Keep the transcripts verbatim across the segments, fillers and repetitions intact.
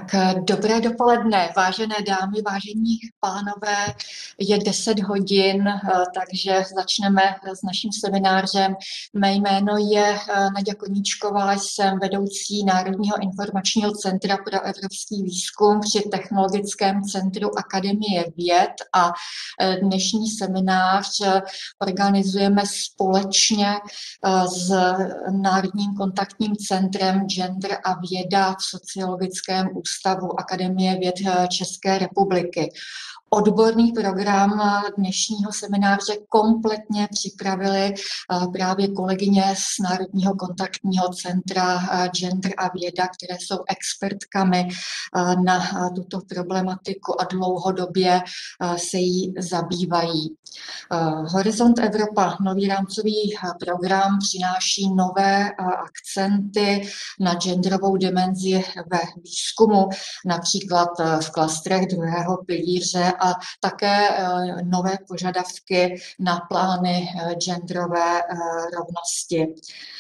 Tak eh, dobré dopoledne, vážené dámy, vážení pánové, je deset hodin, eh, takže začneme s naším seminářem. Mé jméno je eh, Naďa Koníčková, jsem vedoucí Národního informačního centra pro evropský výzkum při Technologickém centru Akademie věd a eh, dnešní seminář eh, organizujeme společně eh, s Národním kontaktním centrem Gender a věda v Sociologickém ústavu Akademie věd České republiky. Odborný program dnešního semináře kompletně připravili právě kolegyně z Národního kontaktního centra Gender a věda, které jsou expertkami na tuto problematiku a dlouhodobě se jí zabývají. Horizont Evropa, nový rámcový program, přináší nové akcenty na genderovou dimenzi ve výzkumu, například v klastrech druhého pilíře a také nové požadavky na plány genderové rovnosti.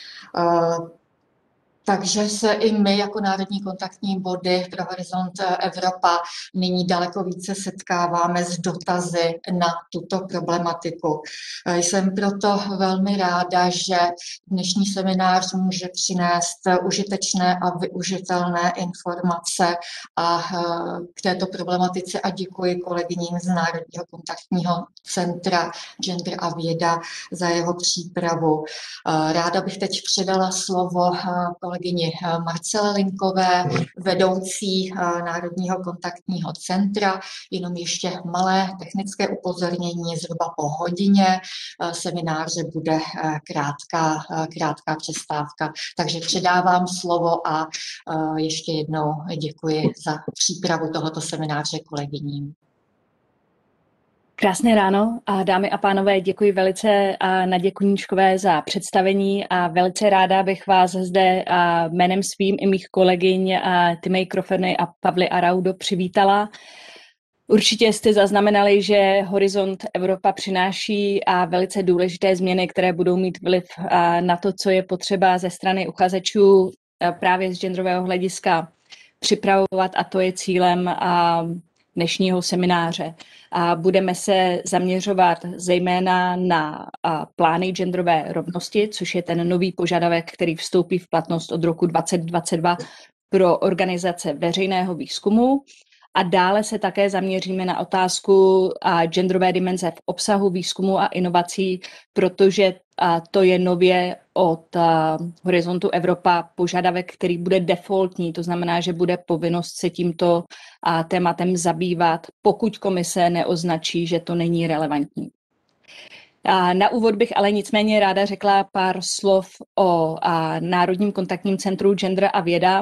Takže se i my jako Národní kontaktní body pro Horizont Evropa nyní daleko více setkáváme s dotazy na tuto problematiku. Jsem proto velmi ráda, že dnešní seminář může přinést užitečné a využitelné informace a k této problematice a děkuji kolegyním z Národního kontaktního centra Gender a věda za jeho přípravu. Ráda bych teď předala slovo kolegyni Marcele Linkové, vedoucí Národního kontaktního centra. Jenom ještě malé technické upozornění, zhruba po hodině semináře bude krátká, krátká přestávka. Takže předávám slovo a ještě jednou děkuji za přípravu tohoto semináře kolegyním. Krásné ráno, a dámy a pánové, děkuji velice Nadě Koníčkové za představení a velice ráda bych vás zde jménem svým i mých kolegyň Timej Krofeny a Pavly Araudo přivítala. Určitě jste zaznamenali, že Horizont Evropa přináší a velice důležité změny, které budou mít vliv na to, co je potřeba ze strany uchazečů právě z genderového hlediska připravovat, a to je cílem dnešního semináře. A budeme se zaměřovat zejména na plány genderové rovnosti, což je ten nový požadavek, který vstoupí v platnost od roku dvacet dvacet dva pro organizace veřejného výzkumu. A dále se také zaměříme na otázku genderové dimenze v obsahu výzkumu a inovací, protože to je nově od Horizontu Evropa požadavek, který bude defaultní, to znamená, že bude povinnost se tímto tématem zabývat, pokud komise neoznačí, že to není relevantní. Na úvod bych ale nicméně ráda řekla pár slov o Národním kontaktním centru Gender a věda.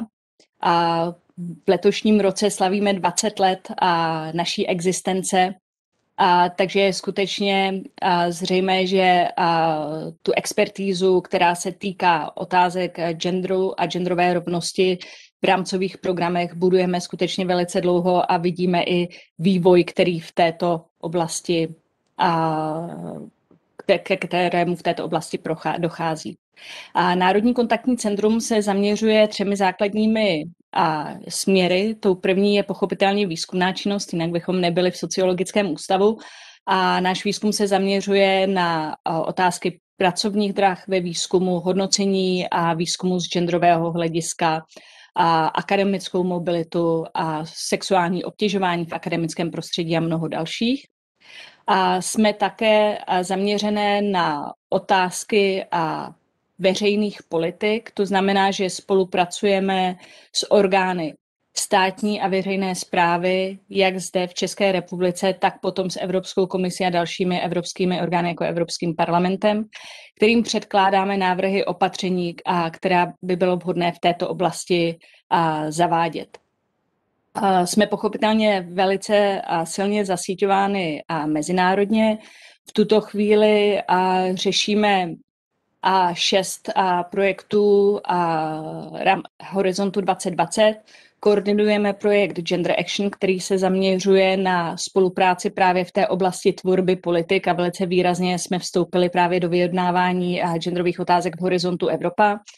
V letošním roce slavíme dvacet let naší existence, a takže je skutečně a, zřejmé, že a, tu expertízu, která se týká otázek genderu a genderové rovnosti v rámcových programech, budujeme skutečně velice dlouho a vidíme i vývoj, který v této oblasti, a, ke kterému v této oblasti dochází. A Národní kontaktní centrum se zaměřuje třemi základními a směry. Tou první je pochopitelně výzkumná činnost, jinak bychom nebyli v Sociologickém ústavu. A náš výzkum se zaměřuje na otázky pracovních drah ve výzkumu, hodnocení a výzkumu z genderového hlediska, a akademickou mobilitu a sexuální obtěžování v akademickém prostředí a mnoho dalších. A jsme také zaměřené na otázky a veřejných politik, to znamená, že spolupracujeme s orgány státní a veřejné správy, jak zde v České republice, tak potom s Evropskou komisí a dalšími evropskými orgány jako Evropským parlamentem, kterým předkládáme návrhy opatření, a která by bylo vhodné v této oblasti a, zavádět. A jsme pochopitelně velice a silně zasíťovány a mezinárodně. V tuto chvíli a, řešíme a šest a projektů a Horizontu dvacet dvacet. Koordinujeme projekt Gender Action, který se zaměřuje na spolupráci právě v té oblasti tvorby politik a velice výrazně jsme vstoupili právě do vyjednávání genderových otázek v Horizontu Evropa.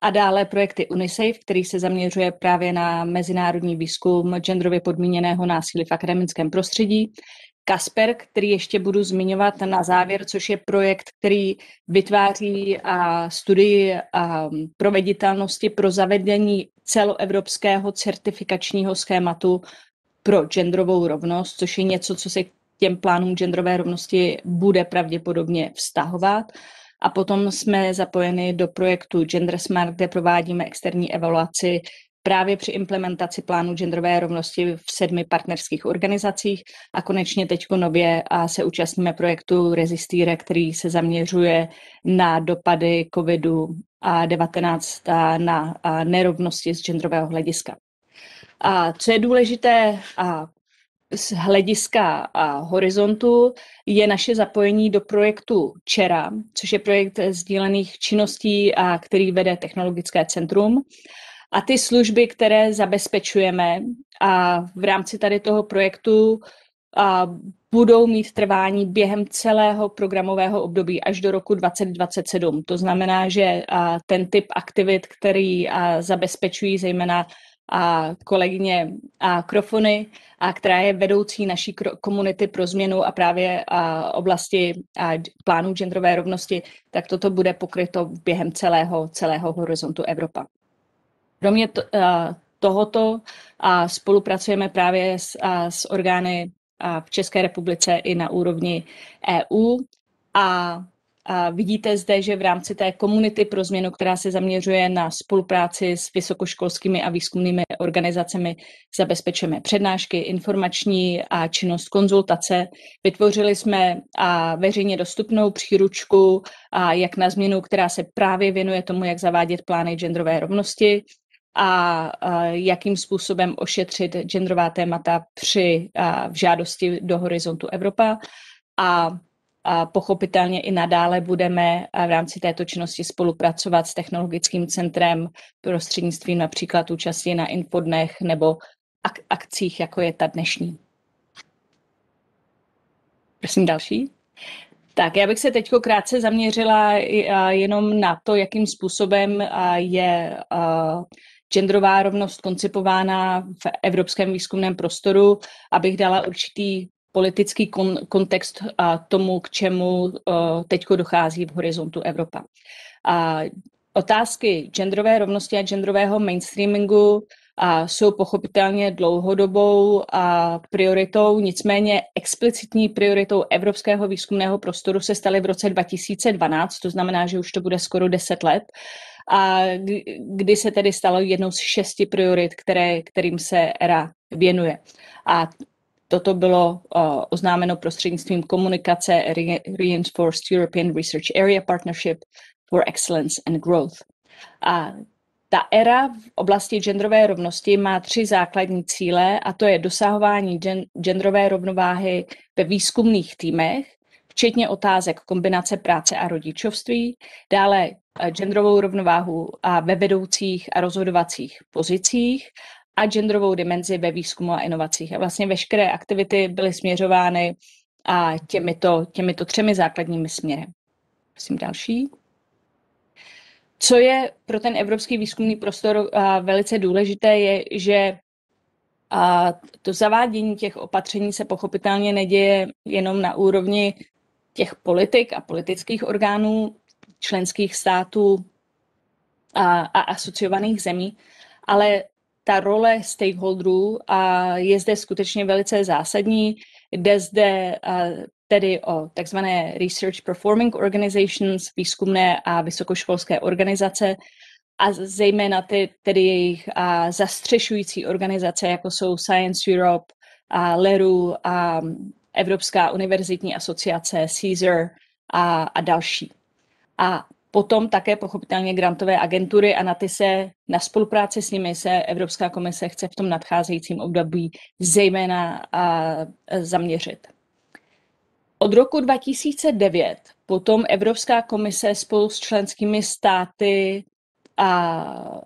a dále projekty UNICEF, který se zaměřuje právě na mezinárodní výzkum genderově podmíněného násilí v akademickém prostředí. Kasper, který ještě budu zmiňovat na závěr, což je projekt, který vytváří a, studii a, proveditelnosti pro zavedení celoevropského certifikačního schématu pro genderovou rovnost, což je něco, co se k těm plánům genderové rovnosti bude pravděpodobně vztahovat. A potom jsme zapojeni do projektu Gender Smart, kde provádíme externí evaluaci právě při implementaci plánu genderové rovnosti v sedmi partnerských organizacích a konečně teďko nově a se účastníme projektu Resistire, který se zaměřuje na dopady covidu devatenáct a na a nerovnosti z genderového hlediska. A co je důležité a z hlediska a horizontu, je naše zapojení do projektu Čera, což je projekt sdílených činností, a který vede Technologické centrum. A ty služby, které zabezpečujeme a v rámci tady toho projektu a budou mít trvání během celého programového období až do roku dvacet dvacet sedm. To znamená, že a ten typ aktivit, který a zabezpečují zejména a kolegyně a Krofony, a která je vedoucí naší komunity pro změnu a právě a oblasti a plánu genderové rovnosti, tak toto bude pokryto během celého, celého horizontu Evropa. Kromě to, tohoto a spolupracujeme právě s, a, s orgány a v České republice i na úrovni E U a, a vidíte zde, že v rámci té komunity pro změnu, která se zaměřuje na spolupráci s vysokoškolskými a výzkumnými organizacemi, zabezpečujeme přednášky, informační a činnost konzultace. Vytvořili jsme a veřejně dostupnou příručku a jak na změnu, která se právě věnuje tomu, jak zavádět plány genderové rovnosti a, a jakým způsobem ošetřit genderová témata při a, v žádosti do horizontu Evropa. A, a pochopitelně i nadále budeme v rámci této činnosti spolupracovat s Technologickým centrem prostřednictvím například účasti na infodnech nebo ak- akcích, jako je ta dnešní. Prosím další. Tak, já bych se teď krátce zaměřila jenom na to, jakým způsobem je genderová rovnost koncipována v evropském výzkumném prostoru, abych dala určitý politický kon, kontext tomu, k čemu teď dochází v horizontu Evropa. A otázky genderové rovnosti a genderového mainstreamingu a jsou pochopitelně dlouhodobou a prioritou, nicméně explicitní prioritou evropského výzkumného prostoru se staly v roce dva tisíce dvanáct, to znamená, že už to bude skoro deset let, a kdy se tedy stalo jednou z šesti priorit, které, kterým se E R A věnuje. A toto bylo uh, oznámeno prostřednictvím komunikace Reinforced European Research Area Partnership for Excellence and Growth. A ta E R A v oblasti genderové rovnosti má tři základní cíle, a to je dosahování gen- genderové rovnováhy ve výzkumných týmech, včetně otázek kombinace práce a rodičovství, dále genderovou rovnováhu a ve vedoucích a rozhodovacích pozicích a genderovou dimenzi ve výzkumu a inovacích. A vlastně veškeré aktivity byly směřovány a těmito, těmito třemi základními směry. Prosím další. Co je pro ten evropský výzkumný prostor a, velice důležité, je, že a, to zavádění těch opatření se pochopitelně neděje jenom na úrovni těch politik a politických orgánů členských států a, a asociovaných zemí, ale ta role stakeholderů a je zde skutečně velice zásadní. Jde zde a, tedy o takzvané Research Performing Organizations, výzkumné a vysokoškolské organizace, a zejména ty, tedy jejich a, zastřešující organizace, jako jsou Science Europe, a L E R U, a Evropská univerzitní asociace, CSER a, a další. A potom také pochopitelně grantové agentury, a na ty se, na spolupráci s nimi se Evropská komise chce v tom nadcházejícím období zejména a, zaměřit. Od roku dva tisíce devět potom Evropská komise spolu s členskými státy a,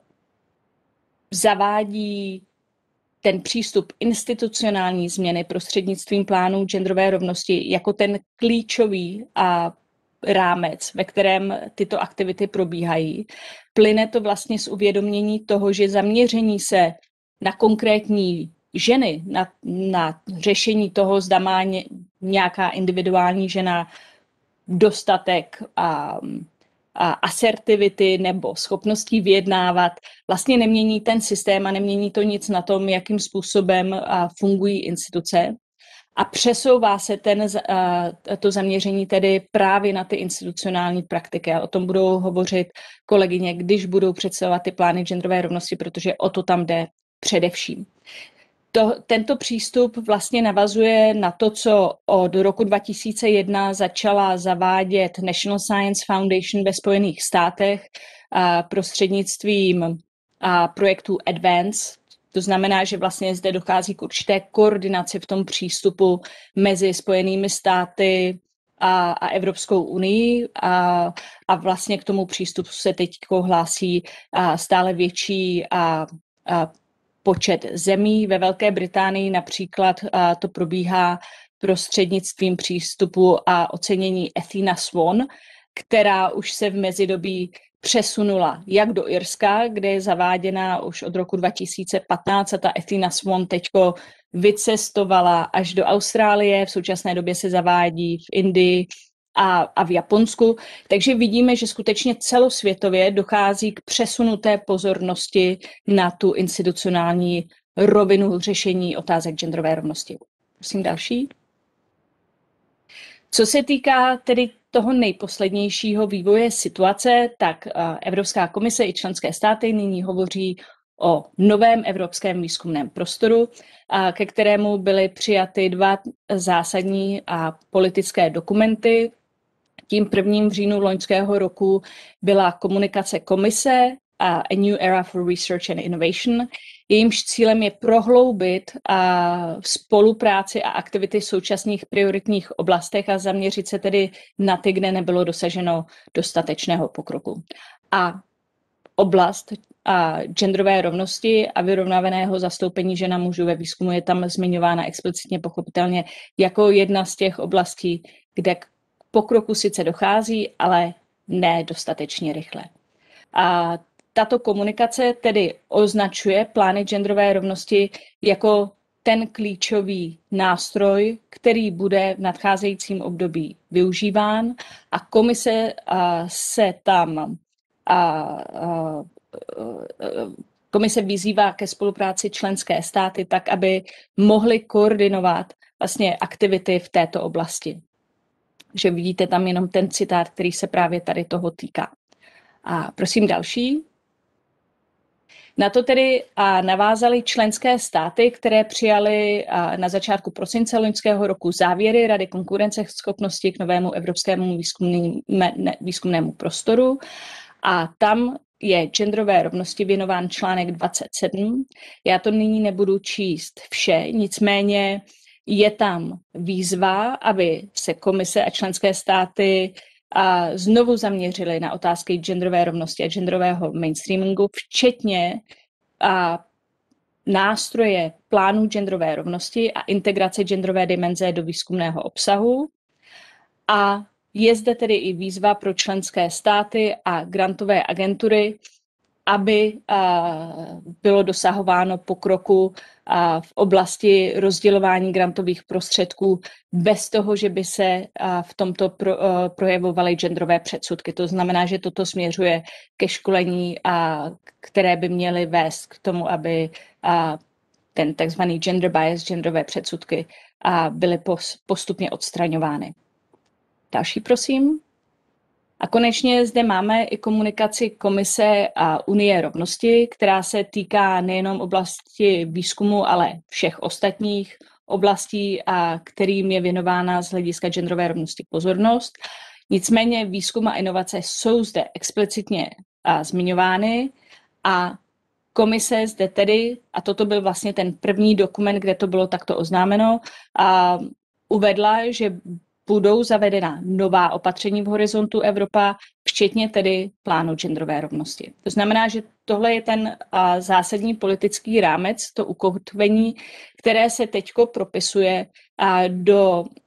zavádí ten přístup institucionální změny prostřednictvím plánů genderové rovnosti jako ten klíčový a rámec, ve kterém tyto aktivity probíhají. Plyne to vlastně z uvědomění toho, že zaměření se na konkrétní ženy, na, na řešení toho, zda má ně, nějaká individuální žena dostatek a, a asertivity nebo schopností vyjednávat, vlastně nemění ten systém a nemění to nic na tom, jakým způsobem a, fungují instituce. A přesouvá se ten, to zaměření tedy právě na ty institucionální praktiky. A o tom budou hovořit kolegyně, když budou představovat ty plány genderové rovnosti, protože o to tam jde především. To, tento přístup vlastně navazuje na to, co od roku dva tisíce jedna začala zavádět National Science Foundation ve Spojených státech a prostřednictvím a projektu Advance. To znamená, že vlastně zde dochází k určité koordinaci v tom přístupu mezi Spojenými státy a, a Evropskou unii a, a vlastně k tomu přístupu se teď hlásí a stále větší a, a počet zemí. Ve Velké Británii například a, to probíhá prostřednictvím přístupu a ocenění Athena Swan, která už se v mezidobí přesunula jak do Irska, kde je zaváděna už od roku dva tisíce patnáct a ta Athena Swan teďko vycestovala až do Austrálie, v současné době se zavádí v Indii a, a v Japonsku. Takže vidíme, že skutečně celosvětově dochází k přesunu té pozornosti na tu institucionální rovinu řešení otázek genderové rovnosti. Prosím další. Co se týká tedy toho nejposlednějšího vývoje situace, tak Evropská komise i členské státy nyní hovoří o novém evropském výzkumném prostoru, ke kterému byly přijaty dva zásadní a politické dokumenty. Tím prvním v říjnu loňského roku byla komunikace komise a A New Era for Research and Innovation. Jejímž cílem je prohloubit a spolupráci a aktivity v současných prioritních oblastech a zaměřit se tedy na ty, kde nebylo dosaženo dostatečného pokroku. A oblast a genderové rovnosti a vyrovnaného zastoupení žen a mužů ve výzkumu je tam zmiňována explicitně pochopitelně jako jedna z těch oblastí, kde k pokroku sice dochází, ale ne dostatečně rychle. A tato komunikace tedy označuje plány genderové rovnosti jako ten klíčový nástroj, který bude v nadcházejícím období využíván a komise a, se tam a, a, komise vyzývá ke spolupráci členské státy tak, aby mohly koordinovat vlastně aktivity v této oblasti. Že vidíte tam jenom ten citát, který se právě tady toho týká. A prosím další. Na to tedy navázaly členské státy, které přijaly na začátku prosince loňského roku závěry Rady konkurenceschopnosti k novému evropskému výzkumnému, výzkumnému prostoru. A tam je genderové rovnosti věnován článek dvacet sedm. Já to nyní nebudu číst vše, nicméně je tam výzva, aby se komise a členské státy a znovu zaměřili na otázky genderové rovnosti a genderového mainstreamingu, včetně a nástroje plánu genderové rovnosti a integrace genderové dimenze do výzkumného obsahu. A je zde tedy i výzva pro členské státy a grantové agentury, aby bylo dosahováno pokroku v oblasti rozdělování grantových prostředků bez toho, že by se v tomto projevovaly genderové předsudky. To znamená, že toto směřuje ke školení, které by měly vést k tomu, aby ten takzvaný gender bias, genderové předsudky byly postupně odstraňovány. Další, prosím. A konečně zde máme i komunikaci Komise a Unie rovnosti, která se týká nejenom oblasti výzkumu, ale všech ostatních oblastí, a kterým je věnována z hlediska genderové rovnosti pozornost. Nicméně výzkum a inovace jsou zde explicitně a, zmiňovány a komise zde tedy, a toto byl vlastně ten první dokument, kde to bylo takto oznámeno, a uvedla, že budou zavedena nová opatření v horizontu Evropa, včetně tedy plánu genderové rovnosti. To znamená, že tohle je ten a, zásadní politický rámec, to ukotvení, které se teďko propisuje a, do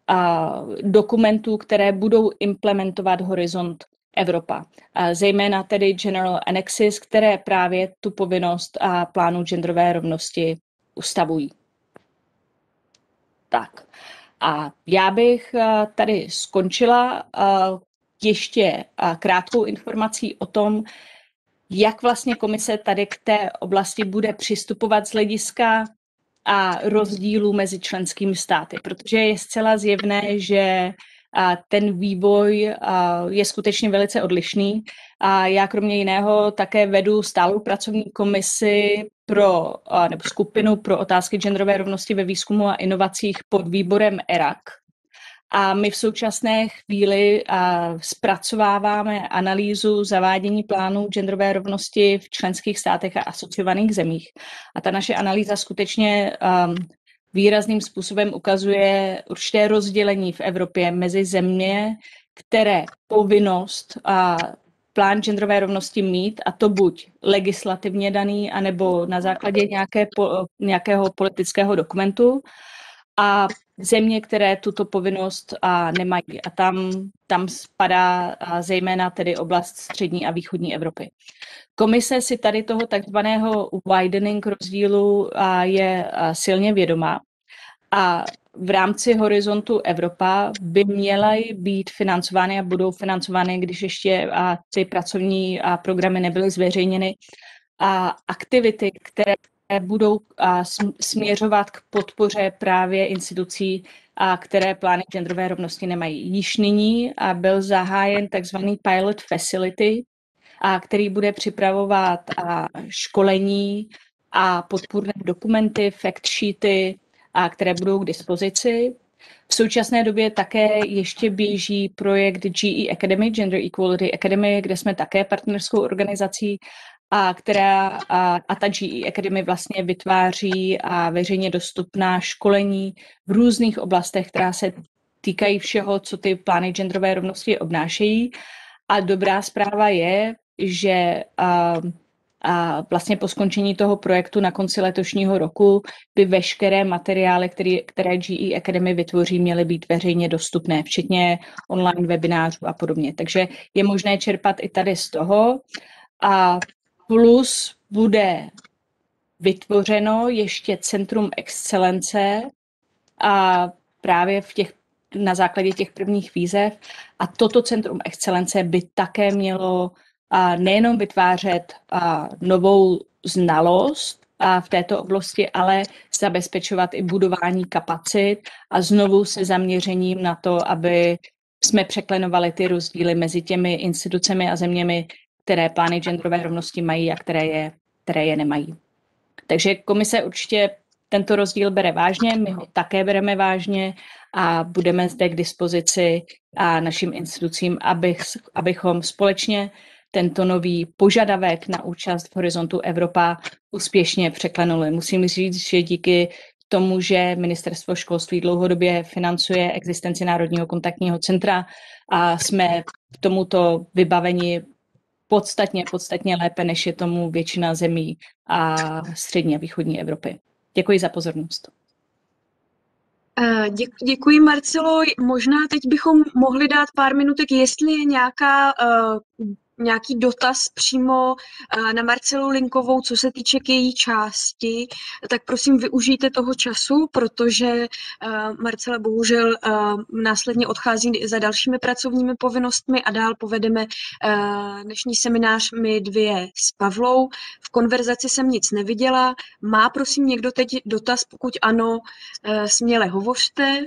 dokumentů, které budou implementovat Horizont Evropa. Zejména tedy General Annexes, které právě tu povinnost a plánu genderové rovnosti ustavují. Tak. A já bych tady skončila ještě krátkou informací o tom, jak vlastně komise tady k té oblasti bude přistupovat z hlediska a rozdílů mezi členskými státy, protože je zcela zjevné, že ten vývoj je skutečně velice odlišný. A já kromě jiného také vedu stálou pracovní komisi pro, nebo skupinu pro otázky genderové rovnosti ve výzkumu a inovacích pod výborem E R A C. A my v současné chvíli zpracováváme analýzu zavádění plánů genderové rovnosti v členských státech a asociovaných zemích. A ta naše analýza skutečně um, výrazným způsobem ukazuje určité rozdělení v Evropě mezi země, které povinnost a plán genderové rovnosti mít, a to buď legislativně daný, anebo na základě nějaké, nějakého politického dokumentu, a země, které tuto povinnost a, nemají. A tam, tam spadá a, zejména tedy oblast střední a východní Evropy. Komise si tady toho takzvaného widening rozdílu a, je a, silně vědomá. A v rámci Horizontu Evropa by měly být financovány a budou financovány, když ještě a, ty pracovní a, programy nebyly zveřejněny, a aktivity, které budou a, směřovat k podpoře právě institucí, a, které plány genderové rovnosti nemají. Již nyní a byl zahájen takzvaný Pilot Facility, a, který bude připravovat a, školení a podpůrné dokumenty, fact sheety, a, které budou k dispozici. V současné době také ještě běží projekt G E Academy, Gender Equality Academy, kde jsme také partnerskou organizací, a která a, a ta G E Academy vlastně vytváří a veřejně dostupná školení v různých oblastech, která se týkají všeho, co ty plány genderové rovnosti obnášejí. A dobrá zpráva je, že a, a vlastně po skončení toho projektu na konci letošního roku by veškeré materiály, který, které G E Academy vytvoří, měly být veřejně dostupné, včetně online webinářů a podobně. Takže je možné čerpat i tady z toho. A plus bude vytvořeno ještě Centrum excelence a právě v těch, na základě těch prvních výzev. A toto Centrum excelence by také mělo a, nejenom vytvářet a, novou znalost a v této oblasti, ale zabezpečovat i budování kapacit a znovu se zaměřením na to, aby jsme překlenovali ty rozdíly mezi těmi institucemi a zeměmi, které plány genderové rovnosti mají a které je, které je nemají. Takže komise určitě tento rozdíl bere vážně, my ho také bereme vážně a budeme zde k dispozici a našim institucím, abych, abychom společně tento nový požadavek na účast v Horizontu Evropa úspěšně překlenuli. Musím říct, že díky tomu, že Ministerstvo školství dlouhodobě financuje existenci Národního kontaktního centra a jsme k tomuto vybaveni podstatně, podstatně lépe, než je tomu většina zemí a střední a východní Evropy. Děkuji za pozornost. Děkuji, Marcelo. Možná teď bychom mohli dát pár minutek, jestli je nějaká, nějaký dotaz přímo na Marcelu Linkovou, co se týče k její části, tak prosím využijte toho času, protože Marcela bohužel následně odchází za dalšími pracovními povinnostmi a dál povedeme dnešní seminář my dvě s Pavlou. V konverzaci jsem nic neviděla. Má prosím někdo teď dotaz? Pokud ano, směle hovořte.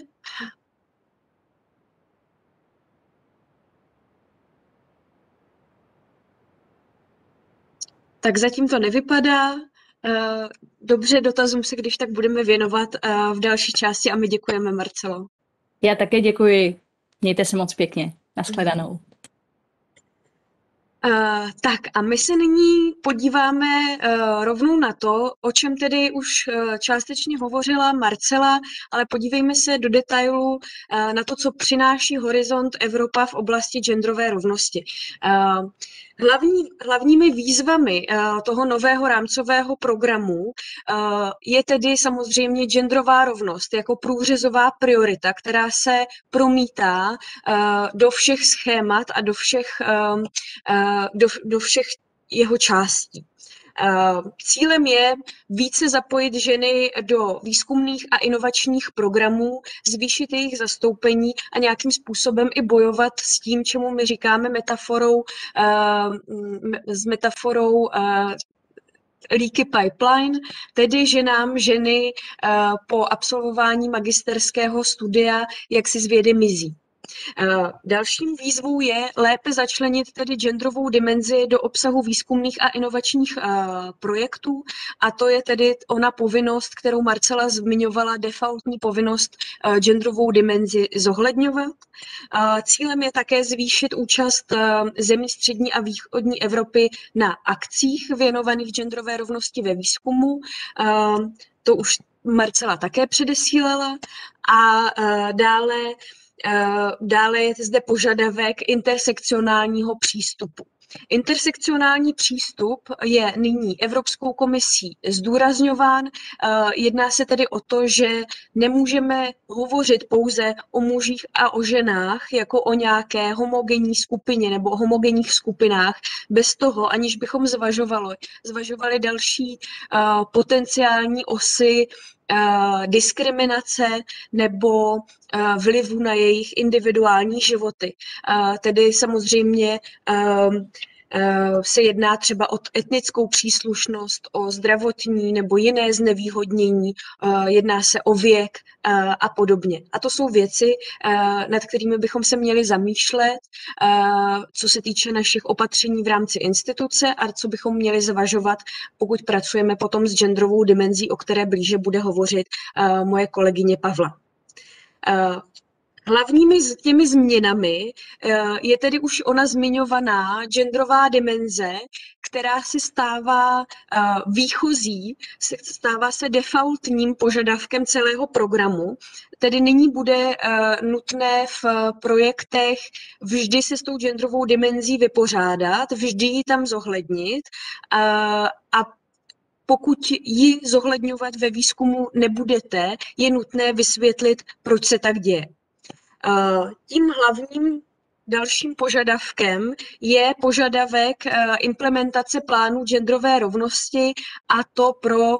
Tak zatím to nevypadá. Dobře, dotazům se když tak budeme věnovat v další části a my děkujeme, Marcelo. Já také děkuji. Mějte se moc pěkně. Nashledanou. Uh, tak a my se nyní podíváme uh, rovnou na to, o čem tedy už uh, částečně hovořila Marcela, ale podívejme se do detailu uh, na to, co přináší Horizont Evropa v oblasti genderové rovnosti. Uh, Hlavní, hlavními výzvami toho nového rámcového programu je tedy samozřejmě genderová rovnost jako průřezová priorita, která se promítá do všech schémat a do všech, do, do všech jeho částí. Cílem je více zapojit ženy do výzkumných a inovačních programů, zvýšit jejich zastoupení a nějakým způsobem i bojovat s tím, čemu my říkáme metaforou, s metaforou leaky pipeline, tedy že nám ženy po absolvování magisterského studia jaksi z vědy mizí. Dalším výzvou je lépe začlenit tedy genderovou dimenzi do obsahu výzkumných a inovačních projektů, a to je tedy ona povinnost, kterou Marcela zmiňovala, defaultní povinnost genderovou dimenzi zohledňovat. Cílem je také zvýšit účast zemí střední a východní Evropy na akcích věnovaných genderové rovnosti ve výzkumu. To už Marcela také předesílala. A dále Dále je zde požadavek intersekcionálního přístupu. Intersekcionální přístup je nyní Evropskou komisí zdůrazňován. Jedná se tedy o to, že nemůžeme hovořit pouze o mužích a o ženách jako o nějaké homogenní skupině nebo o homogenních skupinách bez toho, aniž bychom zvažovali, zvažovali další potenciální osy diskriminace nebo vlivu na jejich individuální životy. Tedy samozřejmě se jedná třeba o etnickou příslušnost, o zdravotní nebo jiné znevýhodnění, jedná se o věk a podobně. A to jsou věci, nad kterými bychom se měli zamýšlet, co se týče našich opatření v rámci instituce a co bychom měli zvažovat, pokud pracujeme potom s genderovou dimenzí, o které blíže bude hovořit moje kolegyně Pavla. Hlavními těmi změnami je tedy už ona zmiňovaná genderová dimenze, která se stává výchozí, stává se defaultním požadavkem celého programu, tedy nyní bude nutné v projektech vždy se s tou genderovou dimenzí vypořádat, vždy ji tam zohlednit a pokud ji zohledňovat ve výzkumu nebudete, je nutné vysvětlit, proč se tak děje. Tím hlavním dalším požadavkem je požadavek implementace plánu genderové rovnosti, a to pro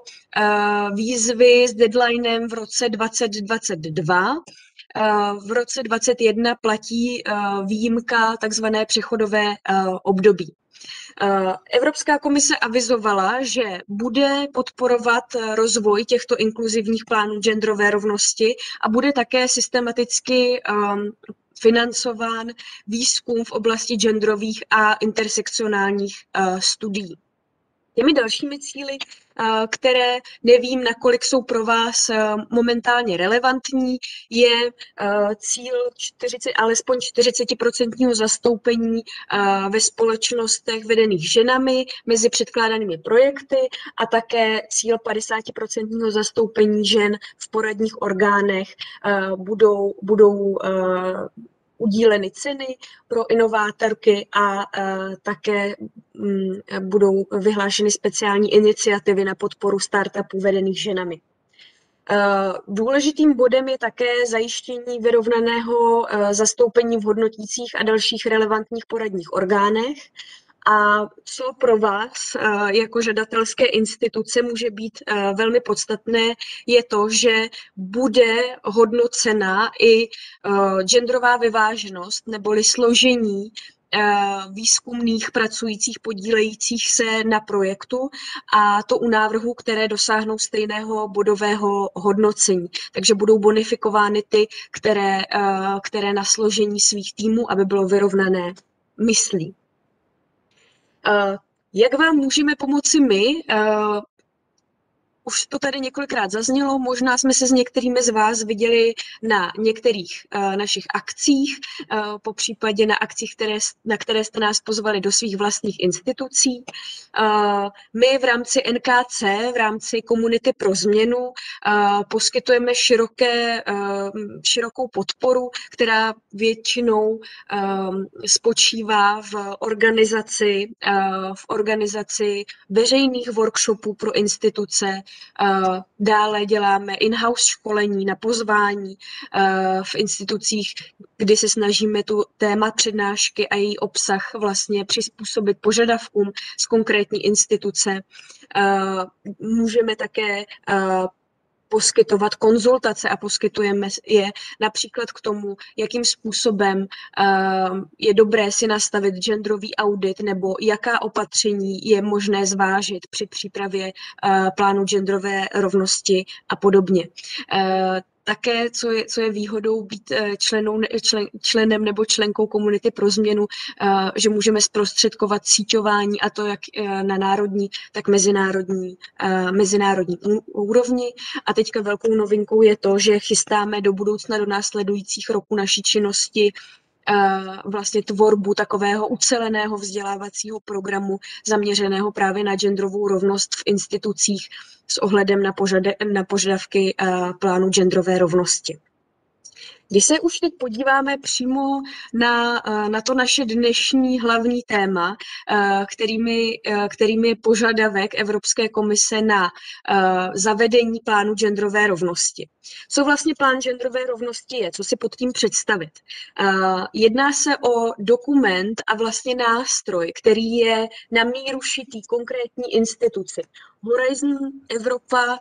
výzvy s deadlinem v roce dvacet dvacet dva. V roce dvacet jedna platí výjimka, takzvané přechodové období. Evropská komise avizovala, že bude podporovat rozvoj těchto inkluzivních plánů genderové rovnosti a bude také systematicky financován výzkum v oblasti genderových a intersekcionálních studií. Těmi dalšími cíli, které nevím, nakolik jsou pro vás momentálně relevantní, je cíl čtyřicet, alespoň čtyřicet procent zastoupení ve společnostech vedených ženami mezi předkládanými projekty a také cíl padesát procent zastoupení žen v poradních orgánech budou, budou udíleny ceny pro inovátorky a uh, také um, budou vyhlášeny speciální iniciativy na podporu startupů vedených ženami. Uh, důležitým bodem je také zajištění vyrovnaného uh, zastoupení v hodnotících a dalších relevantních poradních orgánech. A co pro vás jako žadatelské instituce může být velmi podstatné, je to, že bude hodnocena i genderová vyváženost neboli složení výzkumných pracujících podílejících se na projektu, a to u návrhů, které dosáhnou stejného bodového hodnocení. Takže budou bonifikovány ty, které, které na složení svých týmů, aby bylo vyrovnané, myslí. Jak vám můžeme pomoci my? Už to tady několikrát zaznělo, možná jsme se s některými z vás viděli na některých našich akcích, po případě na akcích, které, na které jste nás pozvali do svých vlastních institucí. My v rámci N K C, v rámci Komunity pro změnu, poskytujeme široké, širokou podporu, která většinou spočívá v organizaci, v organizaci veřejných workshopů pro instituce. Dále děláme in-house školení na pozvání v institucích, kdy se snažíme tu téma přednášky a její obsah vlastně přizpůsobit požadavkům z konkrétní instituce. Můžeme také poskytovat konzultace a poskytujeme je například k tomu, jakým způsobem je dobré si nastavit genderový audit nebo jaká opatření je možné zvážit při přípravě plánu genderové rovnosti a podobně. Také, co je, co je výhodou být členou, člen, členem nebo členkou Komunity pro změnu, že můžeme zprostředkovat síťování, a to jak na národní, tak mezinárodní, mezinárodní úrovni. A teďka velkou novinkou je to, že chystáme do budoucna, do následujících roků naší činnosti vlastně tvorbu takového uceleného vzdělávacího programu zaměřeného právě na genderovou rovnost v institucích s ohledem na, požade, na požadavky plánu genderové rovnosti. Když se už teď podíváme přímo na, na to naše dnešní hlavní téma, kterými, kterými je požadavek Evropské komise na zavedení plánu genderové rovnosti. Co vlastně plán genderové rovnosti je? Co si pod tím představit? Jedná se o dokument a vlastně nástroj, který je na míru šitý konkrétní instituci. Horizon Evropa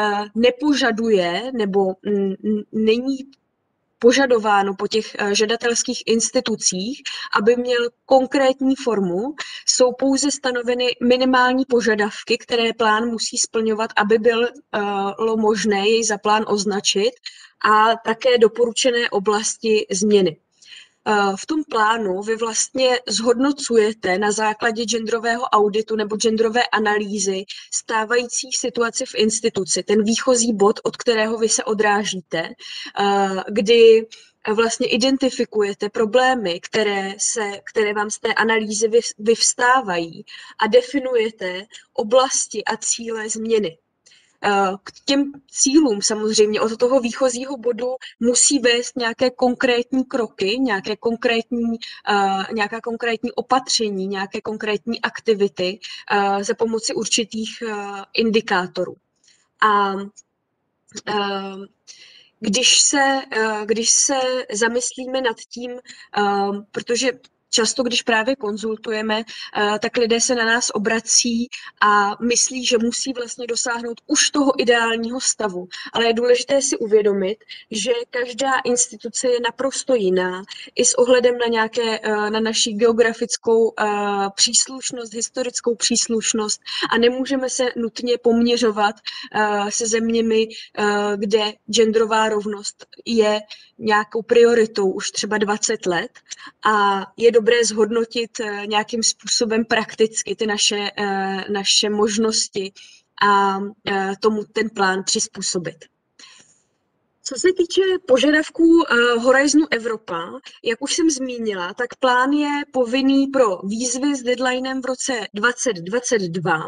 nepožaduje nebo není požadováno po těch žadatelských institucích, aby měl konkrétní formu, jsou pouze stanoveny minimální požadavky, které plán musí splňovat, aby bylo možné jej za plán označit, a také doporučené oblasti změny. V tom plánu vy vlastně zhodnocujete na základě genderového auditu nebo genderové analýzy stávající situaci v instituci, ten výchozí bod, od kterého vy se odrážíte, kdy vlastně identifikujete problémy, které, se, které vám z té analýzy vyvstávají, a definujete oblasti a cíle změny. K těm cílům samozřejmě od toho výchozího bodu musí vést nějaké konkrétní kroky, nějaké konkrétní, nějaká konkrétní opatření, nějaké konkrétní aktivity za pomoci určitých indikátorů. A když se, když se zamyslíme nad tím, protože často, když právě konzultujeme, tak lidé se na nás obrací a myslí, že musí vlastně dosáhnout už toho ideálního stavu. Ale je důležité si uvědomit, že každá instituce je naprosto jiná, i s ohledem na nějaké, na naši geografickou příslušnost, historickou příslušnost, a nemůžeme se nutně poměřovat se zeměmi, kde genderová rovnost je nějakou prioritou už třeba dvacet let, a je dobré zhodnotit nějakým způsobem prakticky ty naše, naše možnosti a tomu ten plán přizpůsobit. Co se týče požadavků Horizonu Evropa, jak už jsem zmínila, tak plán je povinný pro výzvy s deadlinem v roce dvacet dvacet dva.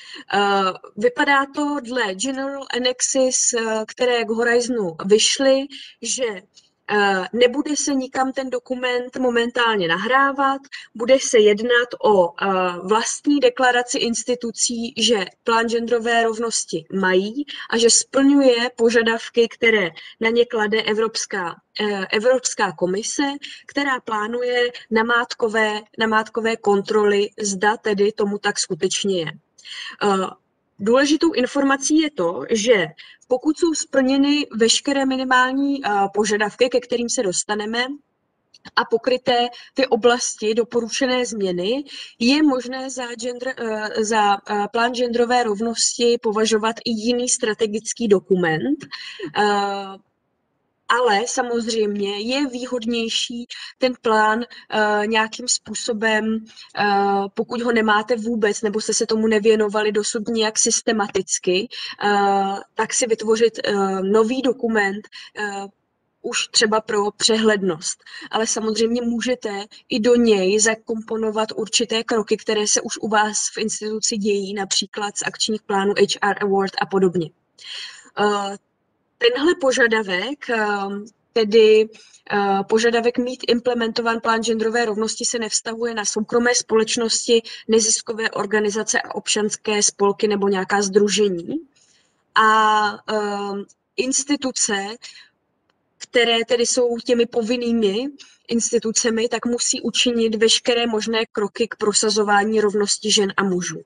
Vypadá to dle General Annexes, které k Horizonu vyšly, že nebude se nikam ten dokument momentálně nahrávat, bude se jednat o vlastní deklaraci institucí, že plán genderové rovnosti mají a že splňuje požadavky, které na ně klade Evropská, Evropská komise, která plánuje namátkové, namátkové kontroly, zda tedy tomu tak skutečně je. Důležitou informací je to, že pokud jsou splněny veškeré minimální uh, požadavky, ke kterým se dostaneme, a pokryté ty oblasti doporučené změny, je možné za, gender, uh, za uh, plán genderové rovnosti považovat i jiný strategický dokument. Uh, Ale samozřejmě je výhodnější ten plán uh, nějakým způsobem, uh, pokud ho nemáte vůbec nebo jste se tomu nevěnovali dosud nějak systematicky, uh, tak si vytvořit uh, nový dokument, uh, už třeba pro přehlednost, ale samozřejmě můžete i do něj zakomponovat určité kroky, které se už u vás v instituci dějí, například z akčních plánů H R Award a podobně. Tenhle požadavek, tedy požadavek mít implementován plán genderové rovnosti, se nevztahuje na soukromé společnosti, neziskové organizace a občanské spolky nebo nějaká sdružení. A instituce, které tedy jsou těmi povinnými institucemi, tak musí učinit veškeré možné kroky k prosazování rovnosti žen a mužů.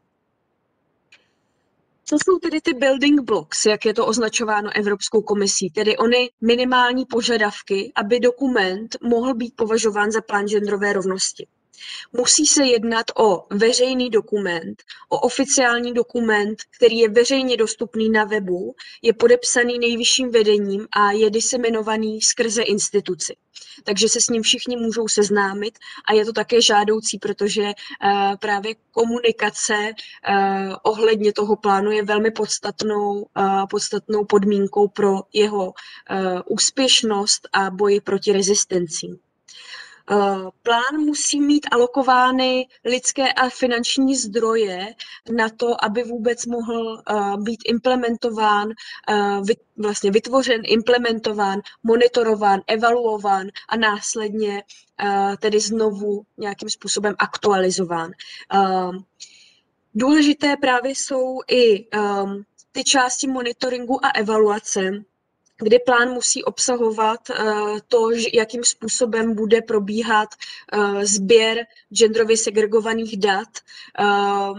Co jsou tedy ty building blocks, jak je to označováno Evropskou komisí, tedy ony minimální požadavky, aby dokument mohl být považován za plán genderové rovnosti? Musí se jednat o veřejný dokument, o oficiální dokument, který je veřejně dostupný na webu, je podepsaný nejvyšším vedením a je diseminovaný skrze instituci. Takže se s ním všichni můžou seznámit a je to také žádoucí, protože uh, právě komunikace uh, ohledně toho plánu je velmi podstatnou, uh, podstatnou podmínkou pro jeho uh, úspěšnost a boji proti rezistencím. Plán musí mít alokovány lidské a finanční zdroje na to, aby vůbec mohl být implementován, vlastně vytvořen, implementován, monitorován, evaluován a následně tedy znovu nějakým způsobem aktualizován. Důležité právě jsou i ty části monitoringu a evaluace, kdy plán musí obsahovat uh, to, jakým způsobem bude probíhat uh, sběr genderově segregovaných dat, uh,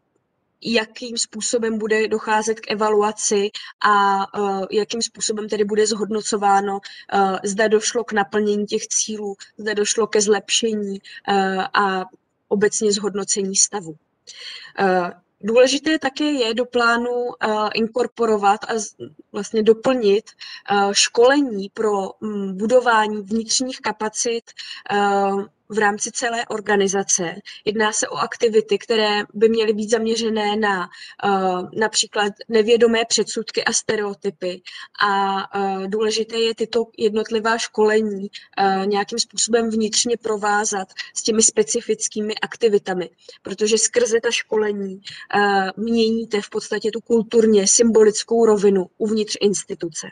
jakým způsobem bude docházet k evaluaci a uh, jakým způsobem tedy bude zhodnocováno, uh, zda došlo k naplnění těch cílů, zda došlo ke zlepšení uh, a obecně zhodnocení stavu. Uh, Důležité také je do plánu uh, inkorporovat a z, vlastně doplnit uh, školení pro um, budování vnitřních kapacit uh, v rámci celé organizace. Jedná se o aktivity, které by měly být zaměřené na uh, například nevědomé předsudky a stereotypy. A uh, důležité je tyto jednotlivá školení uh, nějakým způsobem vnitřně provázat s těmi specifickými aktivitami, protože skrze ta školení uh, měníte v podstatě tu kulturně symbolickou rovinu uvnitř instituce.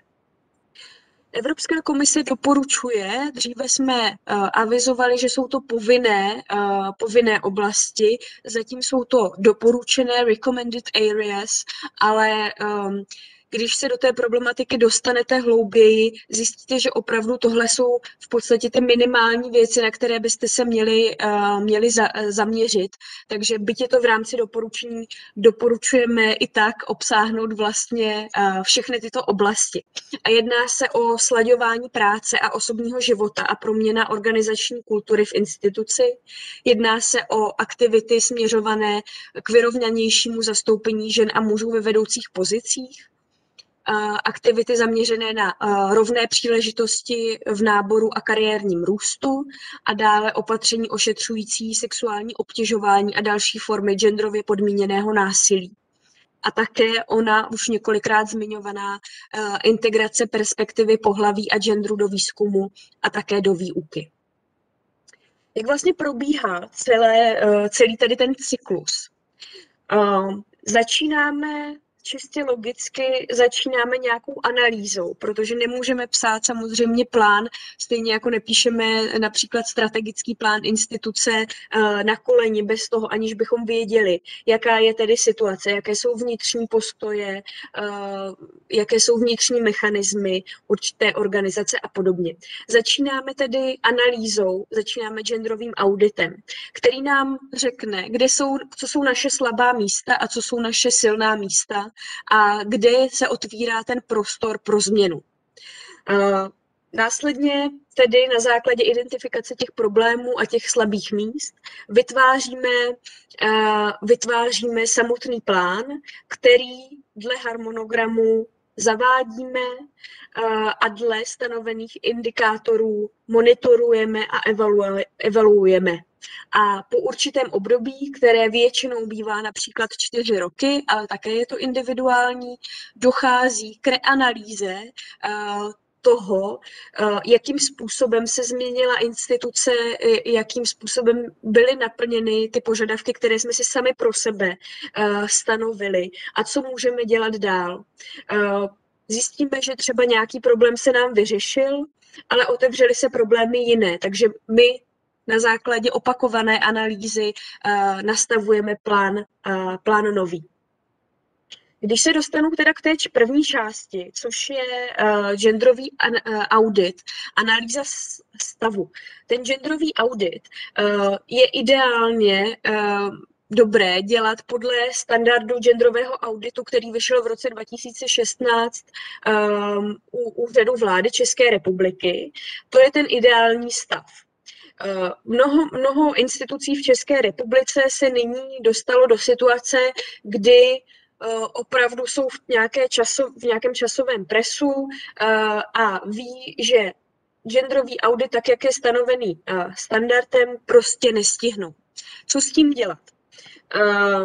Evropská komise doporučuje, dříve jsme uh, avizovali, že jsou to povinné, uh, povinné oblasti, zatím jsou to doporučené recommended areas, ale um, když se do té problematiky dostanete hlouběji, zjistíte, že opravdu tohle jsou v podstatě ty minimální věci, na které byste se měli, uh, měli za, zaměřit. Takže byť je to v rámci doporučení, doporučujeme i tak obsáhnout vlastně uh, všechny tyto oblasti. A jedná se o slaďování práce a osobního života a proměna organizační kultury v instituci. Jedná se o aktivity směřované k vyrovnanějšímu zastoupení žen a mužů ve vedoucích pozicích. Aktivity zaměřené na rovné příležitosti v náboru a kariérním růstu a dále opatření ošetřující sexuální obtěžování a další formy genderově podmíněného násilí. A také ona už několikrát zmiňovaná integrace perspektivy pohlaví a genderu do výzkumu a také do výuky. Jak vlastně probíhá celé, celý tady ten cyklus? Začínáme Čistě logicky začínáme nějakou analýzou, protože nemůžeme psát samozřejmě plán, stejně jako nepíšeme například strategický plán instituce na koleni bez toho, aniž bychom věděli, jaká je tedy situace, jaké jsou vnitřní postoje, jaké jsou vnitřní mechanismy určité organizace a podobně. Začínáme tedy analýzou, začínáme genderovým auditem, který nám řekne, kde jsou, co jsou naše slabá místa a co jsou naše silná místa, a kde se otvírá ten prostor pro změnu. Následně tedy na základě identifikace těch problémů a těch slabých míst vytváříme, vytváříme samotný plán, který dle harmonogramu zavádíme a dle stanovených indikátorů monitorujeme a evaluujeme. A po určitém období, které většinou bývá například čtyři roky, ale také je to individuální, dochází k reanalýze toho, jakým způsobem se změnila instituce, jakým způsobem byly naplněny ty požadavky, které jsme si sami pro sebe stanovili a co můžeme dělat dál. Zjistíme, že třeba nějaký problém se nám vyřešil, ale otevřely se problémy jiné, takže my na základě opakované analýzy nastavujeme plán, plán nový. Když se dostanu teda k té první části, což je uh, genderový an, uh, audit, analýza stavu. Ten genderový audit uh, je ideálně uh, dobré dělat podle standardu genderového auditu, který vyšel v roce dva tisíce šestnáct um, u úřadu vlády České republiky. To je ten ideální stav. Uh, mnoho, mnoho institucí v České republice se nyní dostalo do situace, kdy opravdu jsou v, nějaké časo, v nějakém časovém presu uh, a ví, že genderový audit, tak jak je stanovený uh, standardem, prostě nestihnou. Co s tím dělat? Uh,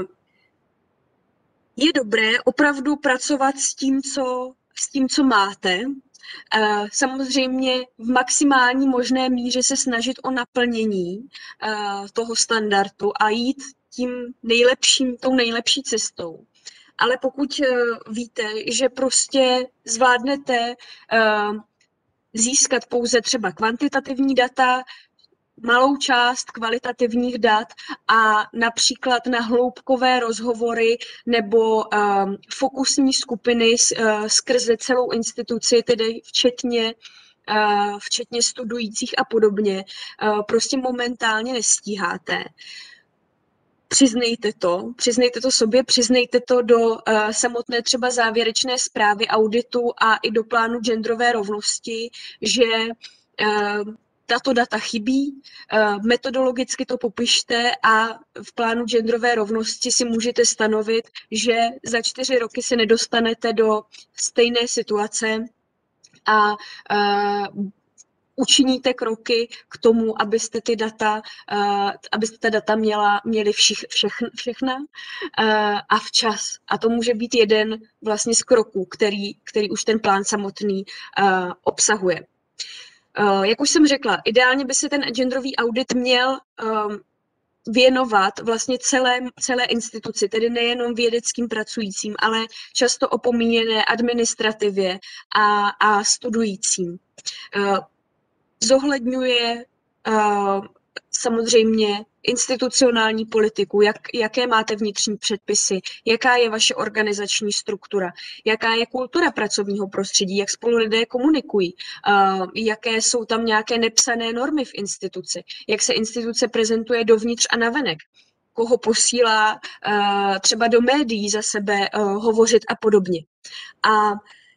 je dobré opravdu pracovat s tím, co, s tím, co máte. Uh, samozřejmě v maximální možné míře se snažit o naplnění uh, toho standardu a jít tím nejlepším, tou nejlepší cestou. Ale pokud víte, že prostě zvládnete uh, získat pouze třeba kvantitativní data, malou část kvalitativních dat a například na hloubkové rozhovory nebo um, fokusní skupiny uh, skrze celou instituci, tedy včetně, uh, včetně studujících a podobně, uh, prostě momentálně nestíháte. Přiznejte to, přiznejte to sobě, přiznejte to do uh, samotné třeba závěrečné zprávy auditu a i do plánu genderové rovnosti, že uh, tato data chybí, uh, metodologicky to popište a v plánu genderové rovnosti si můžete stanovit, že za čtyři roky se nedostanete do stejné situace a uh, učiníte kroky k tomu, abyste ty data, uh, abyste ta data měla, měli všich, všechn, všechna uh, a včas. A to může být jeden vlastně z kroků, který, který už ten plán samotný uh, obsahuje. Uh, jak už jsem řekla, ideálně by se ten genderový audit měl um, věnovat vlastně celé, celé instituci, tedy nejenom vědeckým pracujícím, ale často opomíjené administrativě a, a studujícím. Uh, Zohledňuje uh, samozřejmě institucionální politiku, jak, jaké máte vnitřní předpisy, jaká je vaše organizační struktura, jaká je kultura pracovního prostředí, jak spolu lidé komunikují, uh, jaké jsou tam nějaké nepsané normy v instituci, jak se instituce prezentuje dovnitř a navenek, koho posílá uh, třeba do médií za sebe uh, hovořit a podobně. A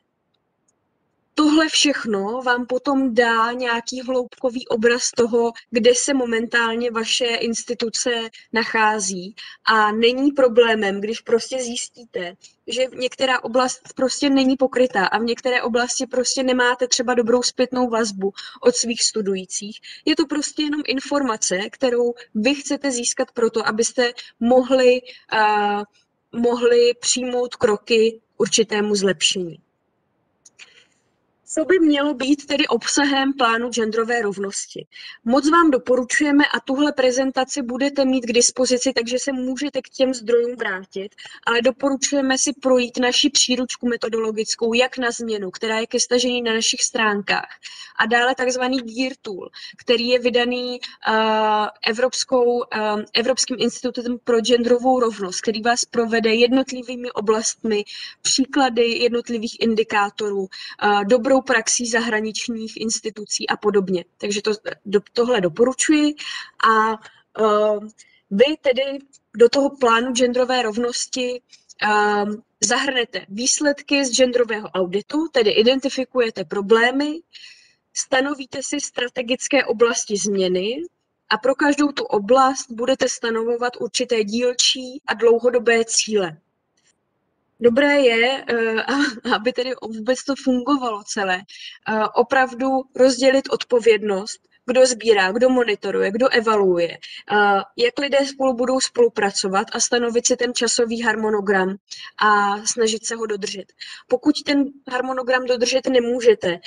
tohle všechno vám potom dá nějaký hloubkový obraz toho, kde se momentálně vaše instituce nachází. A není problémem, když prostě zjistíte, že některá oblast prostě není pokrytá a v některé oblasti prostě nemáte třeba dobrou zpětnou vazbu od svých studujících. Je to prostě jenom informace, kterou vy chcete získat proto, abyste mohli, uh, mohli přijmout kroky k určitému zlepšení. Co by mělo být tedy obsahem plánu genderové rovnosti? Moc vám doporučujeme a tuhle prezentaci budete mít k dispozici, takže se můžete k těm zdrojům vrátit, ale doporučujeme si projít naši příručku metodologickou, jak na změnu, která je ke stažení na našich stránkách. A dále takzvaný Gear Tool, který je vydaný uh, Evropskou, uh, Evropským institutem pro genderovou rovnost, který vás provede jednotlivými oblastmi, příklady jednotlivých indikátorů, uh, dobrou praxí zahraničních institucí a podobně. Takže to, do, tohle doporučuji a uh, vy tedy do toho plánu genderové rovnosti uh, zahrnete výsledky z genderového auditu, tedy identifikujete problémy, stanovíte si strategické oblasti změny a pro každou tu oblast budete stanovovat určité dílčí a dlouhodobé cíle. Dobré je, aby tedy vůbec to fungovalo celé, opravdu rozdělit odpovědnost, kdo sbírá, kdo monitoruje, kdo evaluuje, jak lidé spolu budou spolupracovat a stanovit si ten časový harmonogram a snažit se ho dodržet. Pokud ten harmonogram dodržet nemůžete,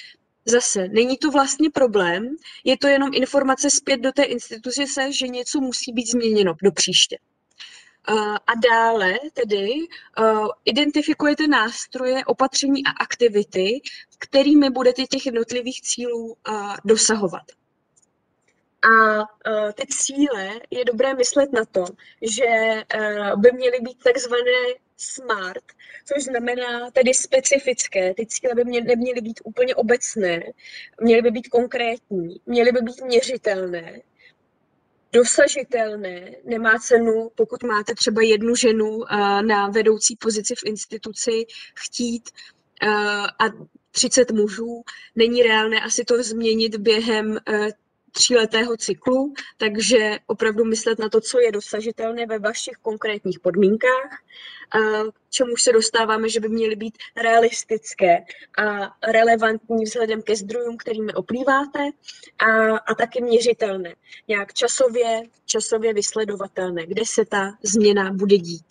Zase, není to vlastně problém, je to jenom informace zpět do té instituce, že něco musí být změněno do příště. A dále tedy uh, identifikujete nástroje, opatření a aktivity, kterými budete těch jednotlivých cílů uh, dosahovat. A uh, ty cíle je dobré myslet na to, že uh, by měly být takzvané SMART, což znamená tedy specifické. Ty cíle by mě, neměly být úplně obecné, měly by být konkrétní, měly by být měřitelné, dosažitelné, nemá cenu, pokud máte třeba jednu ženu na vedoucí pozici v instituci, chtít a třicet mužů, není reálné asi to změnit během tříletého cyklu, takže opravdu myslet na to, co je dosažitelné ve vašich konkrétních podmínkách, k čemuž se dostáváme, že by měly být realistické a relevantní vzhledem ke zdrojům, kterými oplýváte, a, a taky měřitelné, nějak časově, časově vysledovatelné, kde se ta změna bude dít.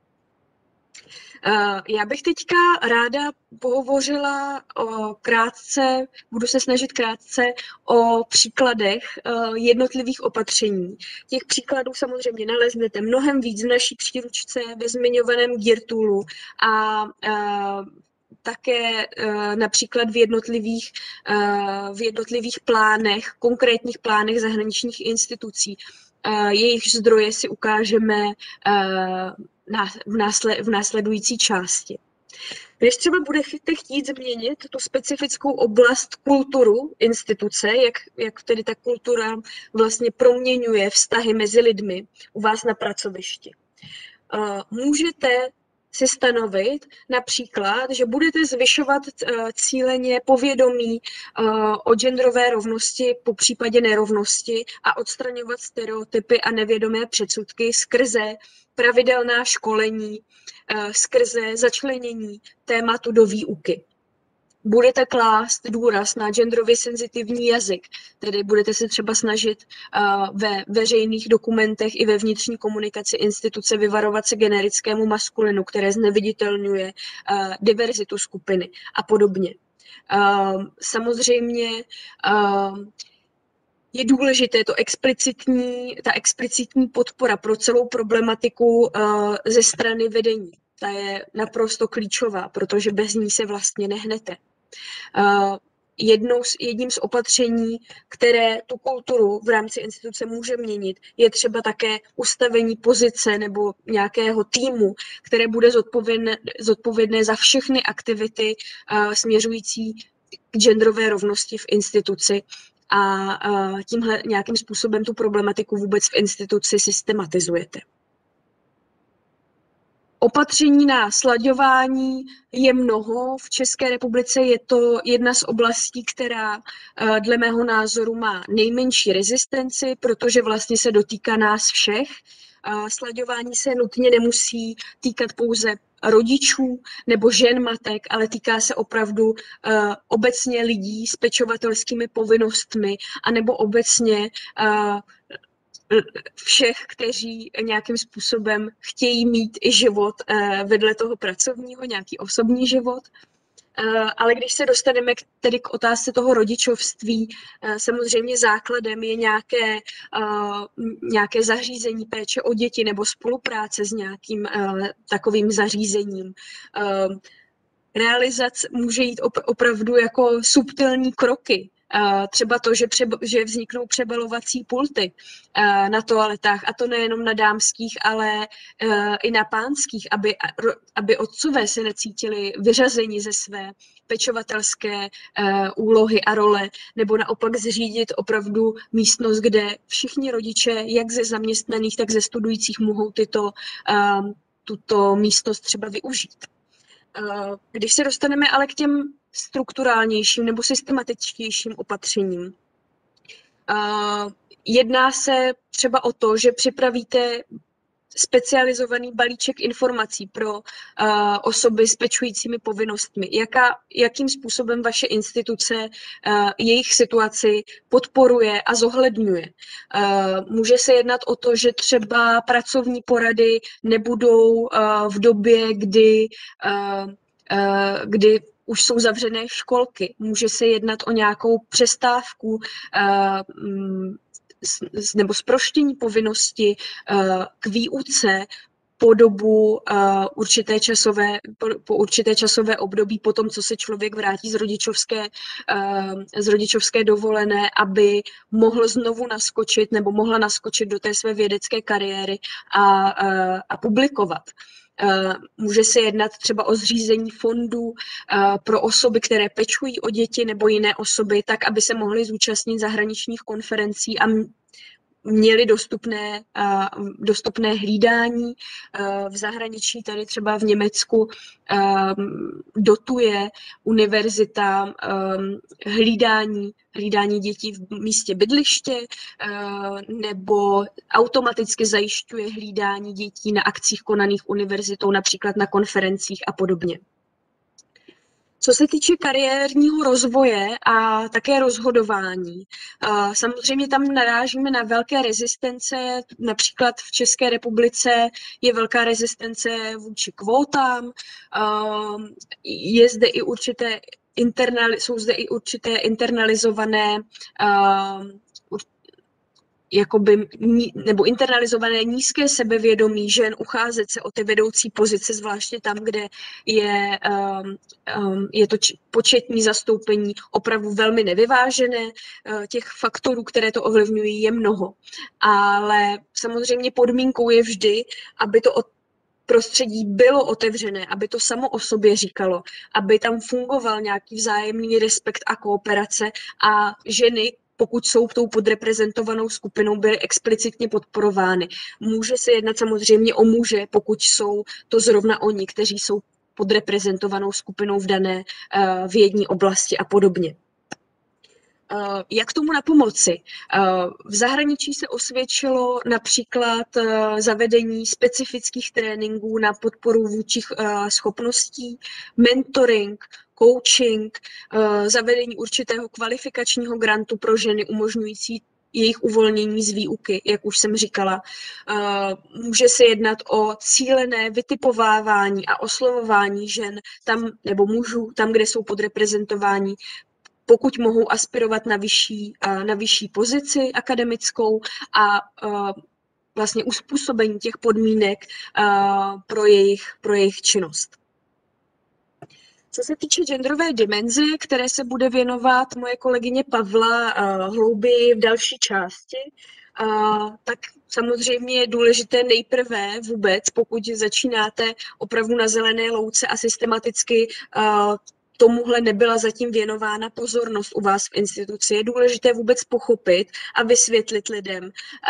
Já bych teďka ráda pohovořila o krátce, budu se snažit krátce o příkladech jednotlivých opatření. Těch příkladů samozřejmě naleznete mnohem víc v naší příručce ve zmiňovaném Geartoolu a, a také například v jednotlivých, v jednotlivých plánech, konkrétních plánech zahraničních institucí. Jejich zdroje si ukážeme v následující části. Když třeba budete chtít změnit tu specifickou oblast kulturu instituce, jak, jak tedy ta kultura vlastně proměňuje vztahy mezi lidmi u vás na pracovišti, můžete si stanovit například, že budete zvyšovat cíleně povědomí o genderové rovnosti, po případě nerovnosti a odstraňovat stereotypy a nevědomé předsudky skrze pravidelná školení, skrze začlenění tématu do výuky. Budete klást důraz na genderově senzitivní jazyk, tedy budete se třeba snažit uh, ve veřejných dokumentech i ve vnitřní komunikaci instituce vyvarovat se generickému maskulinu, které zneviditelňuje uh, diverzitu skupiny a podobně. Uh, samozřejmě uh, je důležité to explicitní, ta explicitní podpora pro celou problematiku uh, ze strany vedení. Ta je naprosto klíčová, protože bez ní se vlastně nehnete. Uh, jednou z, jedním z opatření, které tu kulturu v rámci instituce může měnit, je třeba také ustavení pozice nebo nějakého týmu, které bude zodpovědné, zodpovědné za všechny aktivity uh, směřující k genderové rovnosti v instituci a uh, tímhle nějakým způsobem tu problematiku vůbec v instituci systematizujete. Opatření na slaďování je mnoho. V České republice je to jedna z oblastí, která dle mého názoru má nejmenší rezistenci, protože vlastně se dotýká nás všech. Slaďování se nutně nemusí týkat pouze rodičů nebo žen matek, ale týká se opravdu uh, obecně lidí s pečovatelskými povinnostmi anebo obecně uh, všech, kteří nějakým způsobem chtějí mít i život uh, vedle toho pracovního, nějaký osobní život. Uh, ale když se dostaneme k, tedy k otázce toho rodičovství, uh, samozřejmě základem je nějaké, uh, nějaké zařízení péče o děti nebo spolupráce s nějakým uh, takovým zařízením. Uh, realizace může jít op- opravdu jako subtilní kroky. Uh, třeba to, že, přeba, že vzniknou přebalovací pulty uh, na toaletách, a to nejenom na dámských, ale uh, i na pánských, aby, aby otcové se necítili vyřazeni ze své pečovatelské uh, úlohy a role, nebo naopak zřídit opravdu místnost, kde všichni rodiče, jak ze zaměstnaných, tak ze studujících, mohou tyto, uh, tuto místnost třeba využít. Uh, když se dostaneme ale k těm strukturálnějším nebo systematičtějším opatřením. Uh, jedná se třeba o to, že připravíte specializovaný balíček informací pro uh, osoby s pečujícími povinnostmi. Jaká, jakým způsobem vaše instituce uh, jejich situaci podporuje a zohledňuje. Uh, může se jednat o to, že třeba pracovní porady nebudou uh, v době, kdy, uh, uh, kdy už jsou zavřené školky. Může se jednat o nějakou přestávku uh, nebo zproštění povinnosti uh, k výuce po dobu uh, určité časové, po, po určité časové období, po tom, co se člověk vrátí z rodičovské, uh, z rodičovské dovolené, aby mohl znovu naskočit nebo mohla naskočit do té své vědecké kariéry a, uh, a publikovat. Uh, může se jednat třeba o zřízení fondů uh, pro osoby, které pečují o děti nebo jiné osoby, tak, aby se mohly zúčastnit zahraničních konferencí a měli dostupné, uh, dostupné hlídání. Uh, v zahraničí, tady třeba v Německu, um, dotuje univerzita um, hlídání, hlídání dětí v místě bydliště uh, nebo automaticky zajišťuje hlídání dětí na akcích konaných univerzitou, například na konferencích a podobně. Co se týče kariérního rozvoje a také rozhodování, samozřejmě tam narážíme na velké rezistence, například v České republice je velká rezistence vůči kvótám, je zde i určité internali, jsou zde i určité internalizované jakoby, nebo internalizované nízké sebevědomí žen ucházet se o ty vedoucí pozice, zvláště tam, kde je, um, um, je to č- početní zastoupení opravdu velmi nevyvážené. Uh, těch faktorů, které to ovlivňují, je mnoho. Ale samozřejmě podmínkou je vždy, aby to od prostředí bylo otevřené, aby to samo o sobě říkalo, aby tam fungoval nějaký vzájemný respekt a kooperace a ženy, pokud jsou tou podreprezentovanou skupinou, byly explicitně podporovány. Může se jednat samozřejmě o muže, pokud jsou to zrovna oni, kteří jsou podreprezentovanou skupinou v dané uh, vědní oblasti a podobně. Uh, jak tomu na pomoci? Uh, v zahraničí se osvědčilo například uh, zavedení specifických tréninků na podporu vůdčích uh, schopností, mentoring, coaching, uh, zavedení určitého kvalifikačního grantu pro ženy umožňující jejich uvolnění z výuky, jak už jsem říkala. Uh, může se jednat o cílené vytipovávání a oslovování žen tam, nebo mužů tam, kde jsou podreprezentováni, pokud mohou aspirovat na vyšší, na vyšší pozici akademickou a vlastně uspůsobení těch podmínek pro jejich, pro jejich činnost. Co se týče genderové dimenze, které se bude věnovat moje kolegyně Pavla hlouběji v další části, tak samozřejmě je důležité nejprve vůbec, pokud začínáte opravdu na zelené louce a systematicky tomuhle nebyla zatím věnována pozornost u vás v instituci. Je důležité vůbec pochopit a vysvětlit lidem,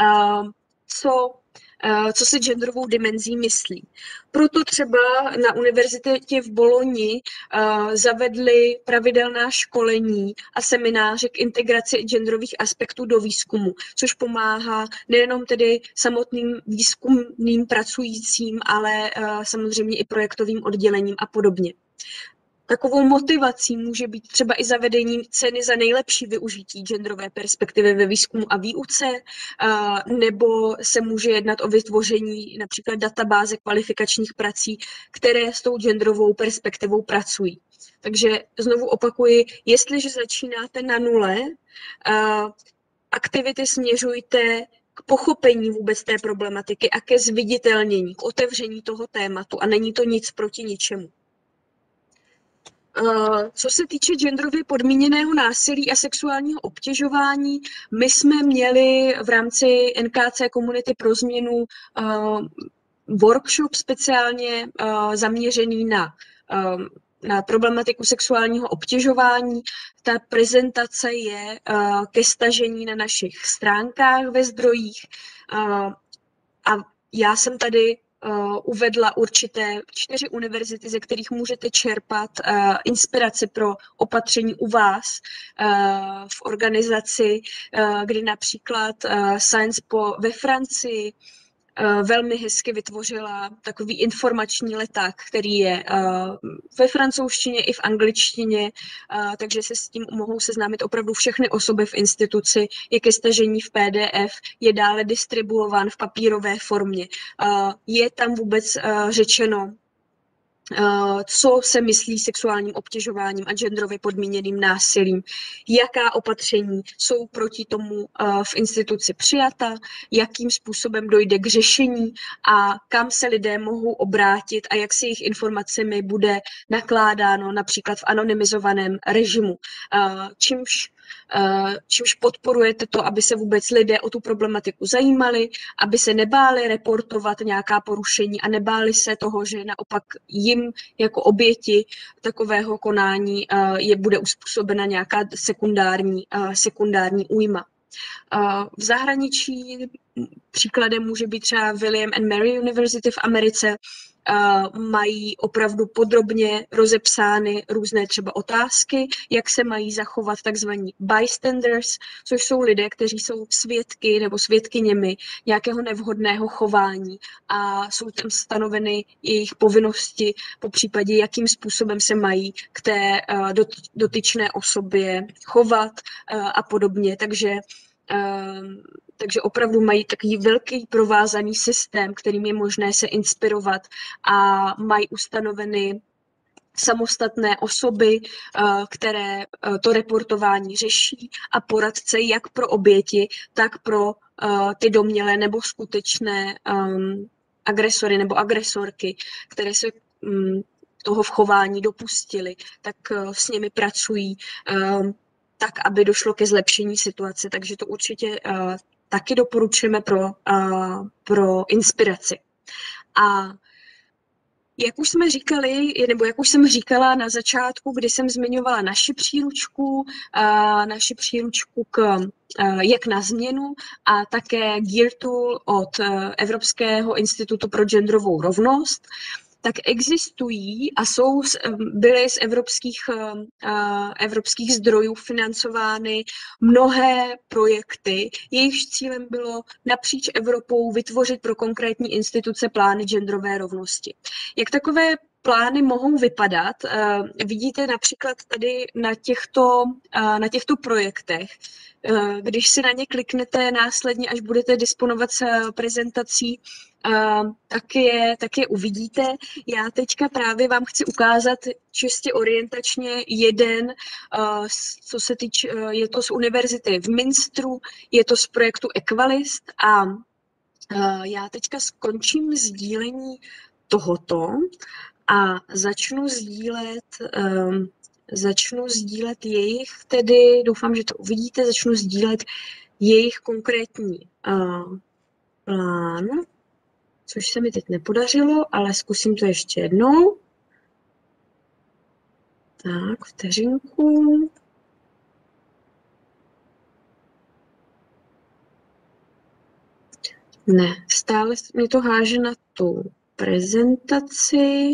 co, co se genderovou dimenzí myslí. Proto třeba na univerzitě v Boloni zavedli pravidelná školení a semináře k integraci genderových aspektů do výzkumu, což pomáhá nejenom tedy samotným výzkumným pracujícím, ale samozřejmě i projektovým oddělením a podobně. Takovou motivací může být třeba i zavedení ceny za nejlepší využití genderové perspektivy ve výzkumu a výuce, nebo se může jednat o vytvoření například databáze kvalifikačních prací, které s tou genderovou perspektivou pracují. Takže znovu opakuji, jestliže začínáte na nule, aktivity směřujte k pochopení vůbec té problematiky a ke zviditelnění, k otevření toho tématu a není to nic proti ničemu. Co se týče genderově podmíněného násilí a sexuálního obtěžování, my jsme měli v rámci N K C Komunity pro změnu uh, workshop speciálně uh, zaměřený na, uh, na problematiku sexuálního obtěžování. Ta prezentace je uh, ke stažení na našich stránkách ve zdrojích uh, a já jsem tady Uh, uvedla určité čtyři univerzity, ze kterých můžete čerpat uh, inspiraci pro opatření u vás uh, v organizaci, uh, kdy například uh, Sciences Po ve Francii uh, velmi hezky vytvořila takový informační leták, který je uh, ve francouzštině i v angličtině, uh, takže se s tím mohou seznámit opravdu všechny osoby v instituci, je ke stažení v P D F, je dále distribuován v papírové formě. Uh, je tam vůbec uh, řečeno, co se myslí sexuálním obtěžováním a genderově podmíněným násilím, jaká opatření jsou proti tomu v instituci přijata, jakým způsobem dojde k řešení a kam se lidé mohou obrátit a jak se jejich informacemi bude nakládáno například v anonymizovaném režimu, čímž čímž podporujete to, aby se vůbec lidé o tu problematiku zajímali, aby se nebáli reportovat nějaká porušení a nebáli se toho, že naopak jim jako oběti takového konání je bude uspůsobena nějaká sekundární, sekundární újma. V zahraničí příkladem může být třeba William and Mary University v Americe, mají opravdu podrobně rozepsány různé třeba otázky, jak se mají zachovat takzvaní bystanders, což jsou lidé, kteří jsou svědky nebo svědkyněmi nějakého nevhodného chování a jsou tam stanoveny jejich povinnosti, po případě jakým způsobem se mají k té dotyčné osobě chovat a podobně. Takže Takže opravdu mají takový velký provázaný systém, kterým je možné se inspirovat a mají ustanoveny samostatné osoby, které to reportování řeší a poradce jak pro oběti, tak pro ty domnělé nebo skutečné agresory nebo agresorky, které se toho chování dopustily, tak s nimi pracují tak, aby došlo ke zlepšení situace. Takže to určitě uh, taky doporučujeme pro, uh, pro inspiraci. A jak už jsme říkali, nebo jak už jsem říkala na začátku, kdy jsem zmiňovala naši příručku, uh, naši příručku k, uh, jak na změnu a také Gear Tool od uh, Evropského institutu pro genderovou rovnost, tak existují a jsou, byly z evropských, uh, evropských zdrojů financovány mnohé projekty. Jejichž cílem bylo napříč Evropou vytvořit pro konkrétní instituce plány genderové rovnosti. Jak takové plány mohou vypadat, uh, vidíte například tady na těchto, uh, na těchto projektech. Uh, když si na ně kliknete následně, až budete disponovat s prezentací, Uh, tak, je, tak je uvidíte. Já teďka právě vám chci ukázat čistě orientačně jeden, uh, co se týče, uh, je to z univerzity v Münsteru, je to z projektu Equalist a uh, já teďka skončím sdílení tohoto a začnu sdílet, um, začnu sdílet jejich, tedy doufám, že to uvidíte, začnu sdílet jejich konkrétní uh, plán, což se mi teď nepodařilo, ale zkusím to ještě jednou. Tak, vteřinku. Ne, stále mě to háže na tu prezentaci.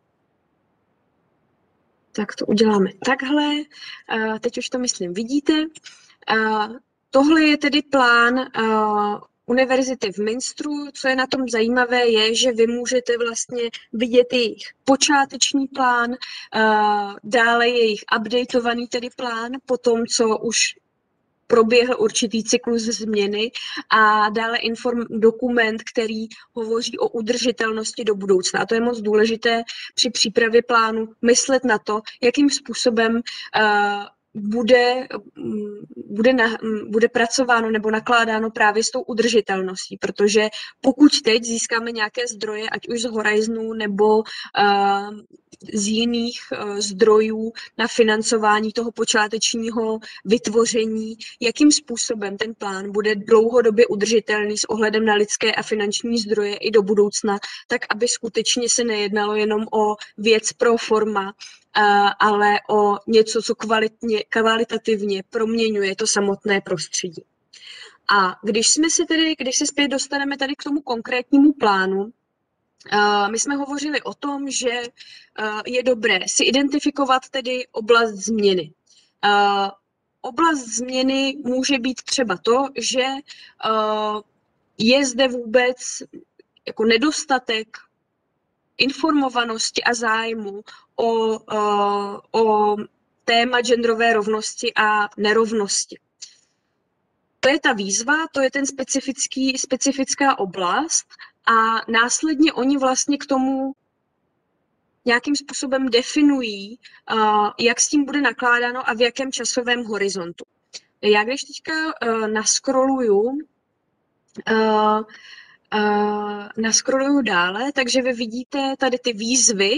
Tak to uděláme takhle. Teď už to, myslím, vidíte. Tohle je tedy plán univerzity v Münsteru. Co je na tom zajímavé, je, že vy můžete vlastně vidět jejich počáteční plán, dále jejich updateovaný tedy plán, potom, co už proběhl určitý cyklus změny a dále inform, dokument, který hovoří o udržitelnosti do budoucna. A to je moc důležité při přípravě plánu myslet na to, jakým způsobem uh, bude, bude, na, bude pracováno nebo nakládáno právě s tou udržitelností, protože pokud teď získáme nějaké zdroje, ať už z Horizonu nebo uh, z jiných uh, zdrojů na financování toho počátečního vytvoření, jakým způsobem ten plán bude dlouhodobě udržitelný s ohledem na lidské a finanční zdroje i do budoucna, tak aby skutečně se nejednalo jenom o věc pro forma, Uh, ale o něco, co kvalitně, kvalitativně proměňuje to samotné prostředí. A když jsme se tedy, když se zpět dostaneme tady k tomu konkrétnímu plánu, uh, my jsme hovořili o tom, že uh, je dobré si identifikovat tedy oblast změny. Uh, oblast změny může být třeba to, že uh, je zde vůbec jako nedostatek informovanosti a zájmu o, o téma genderové rovnosti a nerovnosti. To je ta výzva, to je ten specifický, specifická oblast a následně oni vlastně k tomu nějakým způsobem definují, uh, jak s tím bude nakládáno a v jakém časovém horizontu. Já když teďka uh, naskroluju, uh, uh, naskroluju dále, takže vy vidíte tady ty výzvy.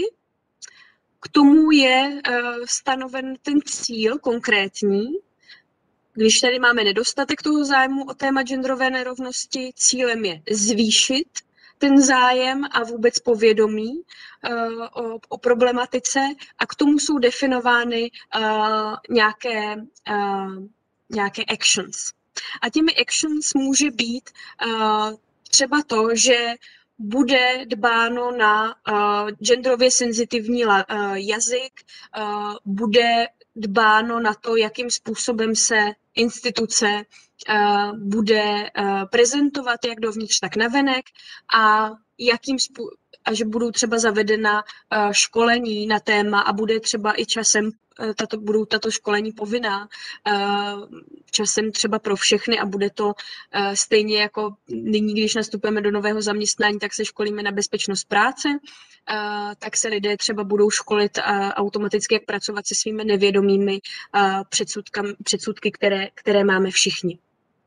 K tomu je uh, stanoven ten cíl konkrétní. Když tady máme nedostatek toho zájmu o téma genderové nerovnosti, cílem je zvýšit ten zájem a vůbec povědomí uh, o, o problematice a k tomu jsou definovány uh, nějaké, uh, nějaké actions. A těmi actions může být uh, třeba to, že bude dbáno na uh, genderově senzitivní la, uh, jazyk, uh, bude dbáno na to, jakým způsobem se instituce uh, bude uh, prezentovat jak dovnitř, tak navenek a jakým způ- a že budou třeba zavedena uh, školení na téma a bude třeba i časem uh, tato, budou tato školení povinná, uh, časem třeba pro všechny a bude to uh, stejně jako nyní, když nastupujeme do nového zaměstnání, tak se školíme na bezpečnost práce, uh, tak se lidé třeba budou školit uh, automaticky, jak pracovat se svými nevědomými uh, předsudky, které, které máme všichni.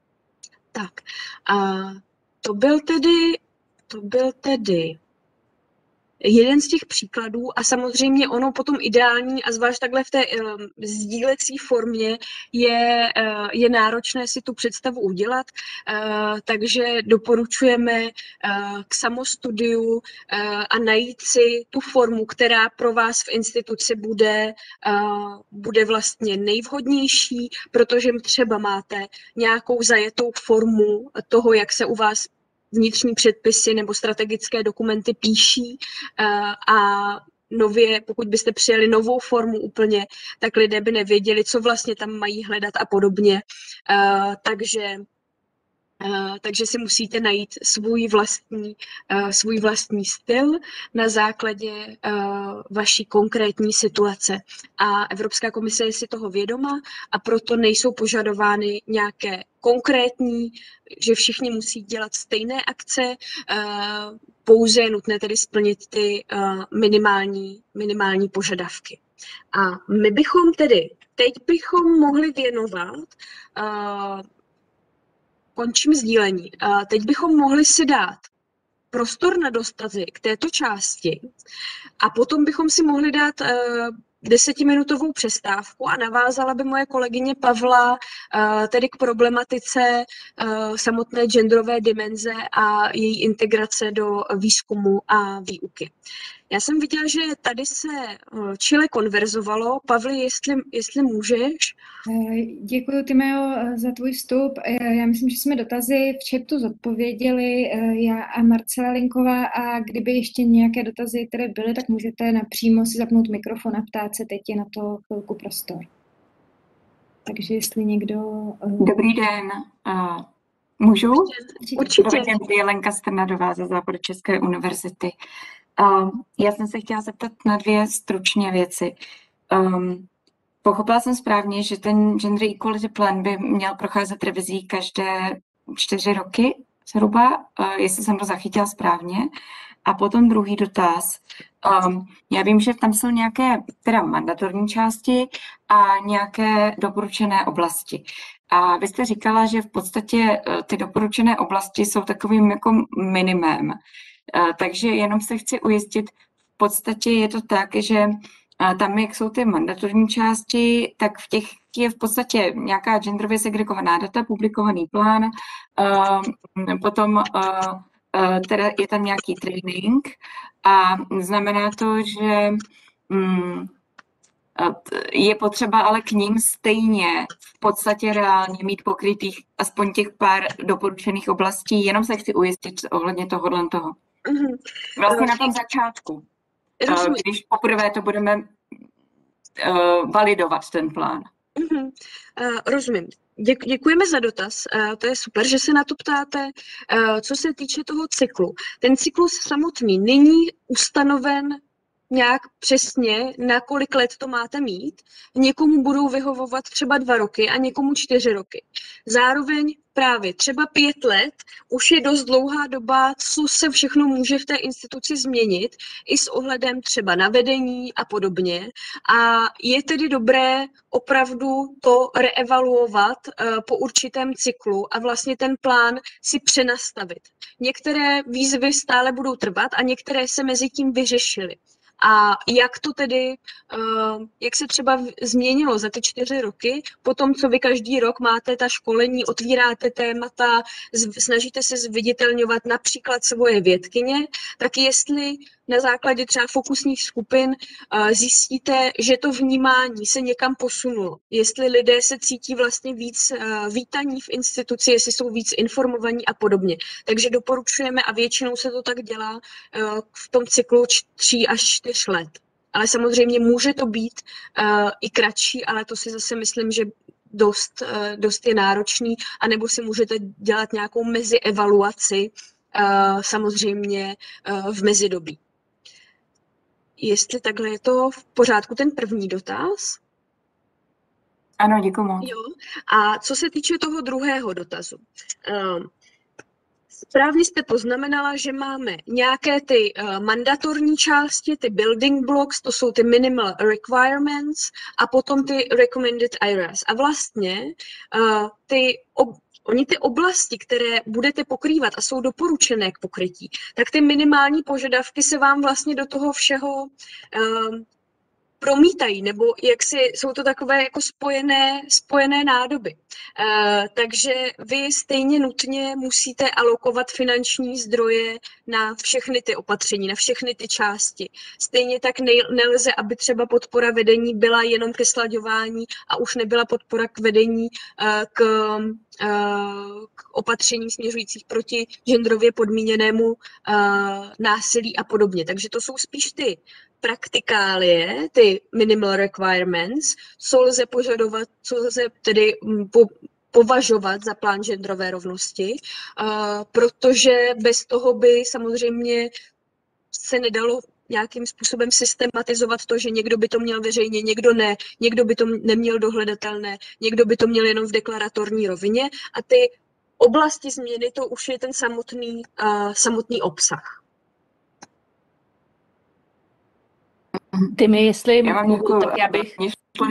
Tak, uh, to byl tedy, to byl tedy jeden z těch příkladů a samozřejmě ono potom ideální a zvlášť takhle v té um, sdílecí formě je, uh, je náročné si tu představu udělat, uh, takže doporučujeme uh, k samostudiu uh, a najít si tu formu, která pro vás v instituci bude, uh, bude vlastně nejvhodnější, protože třeba máte nějakou zajetou formu toho, jak se u vás vnitřní předpisy nebo strategické dokumenty píší a nově, pokud byste přijali novou formu úplně, tak lidé by nevěděli, co vlastně tam mají hledat a podobně. Takže, takže si musíte najít svůj vlastní, svůj vlastní styl na základě vaší konkrétní situace. A Evropská komise je si toho vědoma a proto nejsou požadovány nějaké konkrétní, že všichni musí dělat stejné akce, pouze je nutné tedy splnit ty minimální, minimální požadavky. A my bychom tedy, teď bychom mohli věnovat, končím sdílení, teď bychom mohli si dát prostor na dotazy k této části a potom bychom si mohli dát desetiminutovou přestávku a navázala by moje kolegyně Pavla uh, tedy k problematice uh, samotné genderové dimenze a její integrace do výzkumu a výuky. Já jsem viděla, že tady se uh, čile konverzovalo. Pavli, jestli, jestli můžeš. Děkuji, Timeo, za tvůj vstup. Já myslím, že jsme dotazy v chatu zodpověděli, já a Marcela Linková, a kdyby ještě nějaké dotazy, které byly, tak můžete napřímo si zapnout mikrofon a ptát se, teď je na to chvilku prostor. Takže jestli někdo... Dobrý den. Uh, můžu? Určitě. Dobrý den, je Lenka Strnadová ze Západočeské univerzity. Uh, já jsem se chtěla zeptat na dvě stručně věci. Um, Pochopila jsem správně, že ten Gender Equality Plan by měl procházet revizí každé čtyři roky zhruba, jestli jsem to zachytila správně. A potom druhý dotaz. Um, já vím, že tam jsou nějaké teda mandatorní části a nějaké doporučené oblasti. A vy jste říkala, že v podstatě ty doporučené oblasti jsou takovým jako minimem. Uh, takže jenom se chci ujistit, v podstatě je to tak, že a tam, jak jsou ty mandatorní části, tak v těch je v podstatě nějaká genderově segregovaná data, publikovaný plán, uh, potom uh, uh, teda je tam nějaký training a znamená to, že um, je potřeba ale k ním stejně v podstatě reálně mít pokrytých aspoň těch pár doporučených oblastí, jenom se chci ujistit ohledně tohohle toho. Vlastně na tom začátku. Rozumím. Když poprvé to budeme uh, validovat, ten plán. Uh-huh. Uh, rozumím. Děk, děkujeme za dotaz. Uh, to je super, že se na to ptáte. Uh, co se týče toho cyklu. Ten cyklus samotný není ustanoven nějak přesně, na kolik let to máte mít. Někomu budou vyhovovat třeba dva roky a někomu čtyři roky. Zároveň právě třeba pět let už je dost dlouhá doba, co se všechno může v té instituci změnit, i s ohledem třeba na vedení a podobně. A je tedy dobré opravdu to reevaluovat uh, po určitém cyklu a vlastně ten plán si přenastavit. Některé výzvy stále budou trvat a některé se mezi tím vyřešily. A jak to tedy, jak se třeba změnilo za ty čtyři roky, po tom, co vy každý rok máte ta školení, otvíráte témata, snažíte se zviditelňovat například svoje vědkyně, tak jestli na základě třeba fokusních skupin zjistíte, že to vnímání se někam posunulo, jestli lidé se cítí vlastně víc vítaní v instituci, jestli jsou víc informovaní a podobně. Takže doporučujeme a většinou se to tak dělá v tom cyklu tří až čtyř let. Ale samozřejmě může to být uh, i kratší, ale to si zase myslím, že dost, uh, dost je náročný, anebo si můžete dělat nějakou mezievaluaci uh, samozřejmě uh, v mezidobí. Jestli takhle je to v pořádku ten první dotaz? Ano, děkuji moc. Jo. A co se týče toho druhého dotazu. Uh, Správně jste poznamenala, že máme nějaké ty uh, mandatorní části, ty building blocks, to jsou ty minimal requirements a potom ty recommended areas. A vlastně uh, ty, ob, oni ty oblasti, které budete pokrývat a jsou doporučené k pokrytí, tak ty minimální požadavky se vám vlastně do toho všeho uh, promítají, nebo jak si, jsou to takové jako spojené, spojené nádoby. Uh, takže vy stejně nutně musíte alokovat finanční zdroje na všechny ty opatření, na všechny ty části. Stejně tak nej, nelze, aby třeba podpora vedení byla jenom ke slaďování a už nebyla podpora k vedení uh, k, uh, k opatření směřujících proti genderově podmíněnému uh, násilí a podobně. Takže to jsou spíš ty praktikálie, ty minimal requirements, co lze požadovat, co lze tedy po, považovat za plán genderové rovnosti, uh, protože bez toho by samozřejmě se nedalo nějakým způsobem systematizovat to, že někdo by to měl veřejně, někdo ne, někdo by to neměl dohledatelné, někdo by to měl jenom v deklaratorní rovině a ty oblasti změny, to už je ten samotný, uh, samotný obsah. Ty mi, jestli Já vám mohu, děkuju. tak já bych...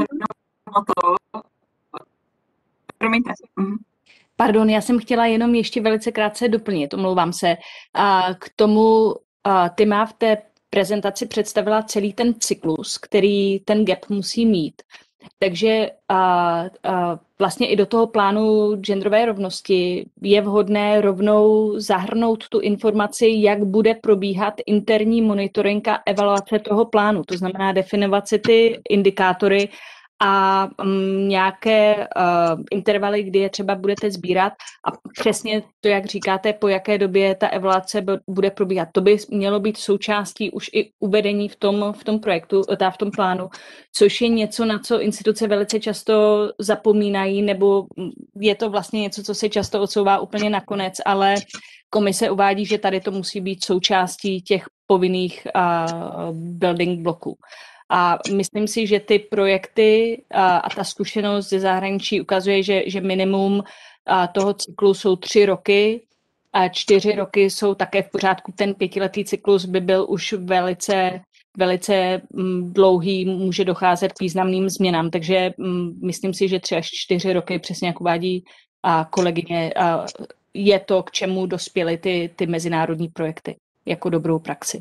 Promiňte. Pardon, já jsem chtěla jenom ještě velice krátce doplnit, omlouvám se. A k tomu a ty má v té prezentaci představila celý ten cyklus, který ten gap musí mít. Takže a, a vlastně i do toho plánu genderové rovnosti je vhodné rovnou zahrnout tu informaci, jak bude probíhat interní monitoring a evaluace toho plánu. To znamená definovat si ty indikátory a um, nějaké uh, intervaly, kdy je třeba budete sbírat a přesně to, jak říkáte, po jaké době ta evaluace bude probíhat. To by mělo být součástí už i uvedení v tom, v tom projektu, tá, v tom plánu, což je něco, na co instituce velice často zapomínají, nebo je to vlastně něco, co se často odsouvá úplně nakonec, ale komise uvádí, že tady to musí být součástí těch povinných uh, building bloků. A myslím si, že ty projekty a, a ta zkušenost ze zahraničí ukazuje, že, že minimum a, toho cyklu jsou tři roky a čtyři roky jsou také v pořádku. Ten pětiletý cyklus by byl už velice, velice m, dlouhý, může docházet k významným změnám. Takže m, myslím si, že tři až čtyři roky, přesně jak uvádí a kolegyně, a, je to, k čemu dospěly ty, ty mezinárodní projekty jako dobrou praxi.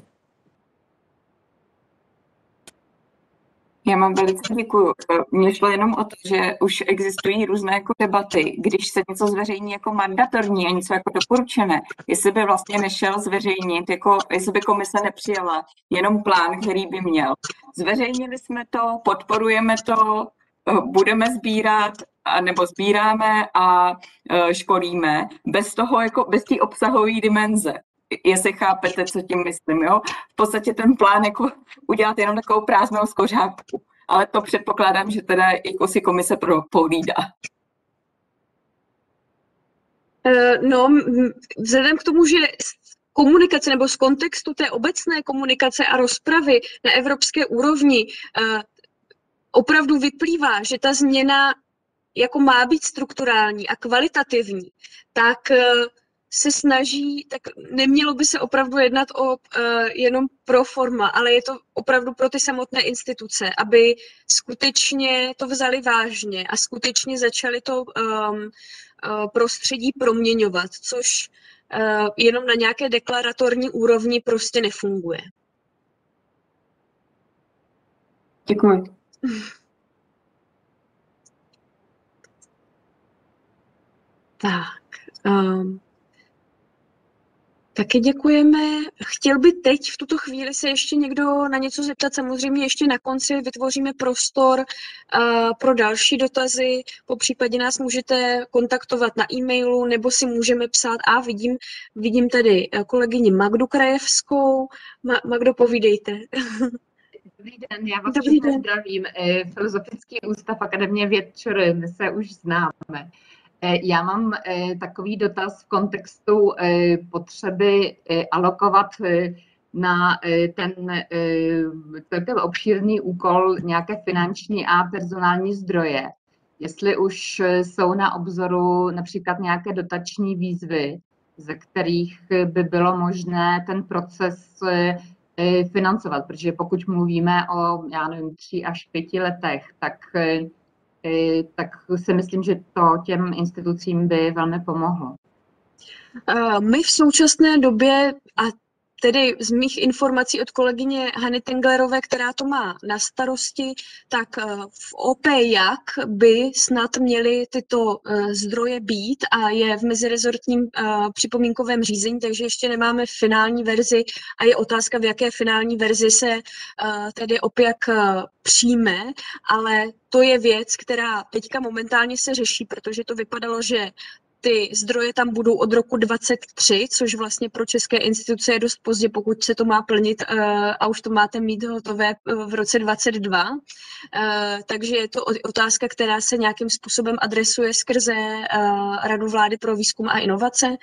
Já mám velice děkuju. Mně šlo jenom o to, že už existují různé jako debaty, když se něco zveřejní jako mandatorní a něco jako doporučené, jestli by vlastně nešel zveřejnit, jako jestli by komise nepřijala jenom plán, který by měl. Zveřejnili jsme to, podporujeme to, budeme sbírat, nebo sbíráme a školíme, bez toho, jako bez té obsahové dimenze. Jestli chápete, co tím myslím, jo? V podstatě ten plán jako udělat jenom takovou prázdnou skořápku, ale to předpokládám, že teda jako si komise povídá. No, vzhledem k tomu, že komunikace nebo z kontextu té obecné komunikace a rozpravy na evropské úrovni opravdu vyplývá, že ta změna jako má být strukturální a kvalitativní, tak se snaží, tak nemělo by se opravdu jednat o uh, jenom pro forma, ale je to opravdu pro ty samotné instituce, aby skutečně to vzali vážně a skutečně začali to um, uh, prostředí proměňovat, což uh, jenom na nějaké deklaratorní úrovni prostě nefunguje. Děkuji. Tak. Um, Taky děkujeme. Chtěl by teď v tuto chvíli se ještě někdo na něco zeptat. Samozřejmě ještě na konci vytvoříme prostor uh, pro další dotazy. Po případě nás můžete kontaktovat na e-mailu nebo si můžeme psát. A vidím, vidím tady kolegyni Magdu Krajevskou. Ma, Magdo, povídejte. Dobrý den, já vás Dobrý všechny den. zdravím. Filozofický ústav Akademie věd ČR, my se už známe. Já mám takový dotaz v kontextu potřeby alokovat na ten celkem obšírný úkol nějaké finanční a personální zdroje. Jestli už jsou na obzoru například nějaké dotační výzvy, ze kterých by bylo možné ten proces financovat, protože pokud mluvíme o, já nevím, tři až pěti letech, tak tak si myslím, že to těm institucím by velmi pomohlo. My v současné době, a tedy z mých informací od kolegyně Hany Tenglerové, která to má na starosti, tak v O P J A K by snad měly tyto zdroje být a je v mezirezortním připomínkovém řízení, takže ještě nemáme finální verzi a je otázka, v jaké finální verzi se tedy O P J A K přijme, ale to je věc, která teďka momentálně se řeší, protože to vypadalo, že ty zdroje tam budou od roku dvacet tři, což vlastně pro české instituce je dost pozdě, pokud se to má plnit a už to máte mít hotové v roce dvacet dva. Takže je to otázka, která se nějakým způsobem adresuje skrze Radu vlády pro výzkum a inovace.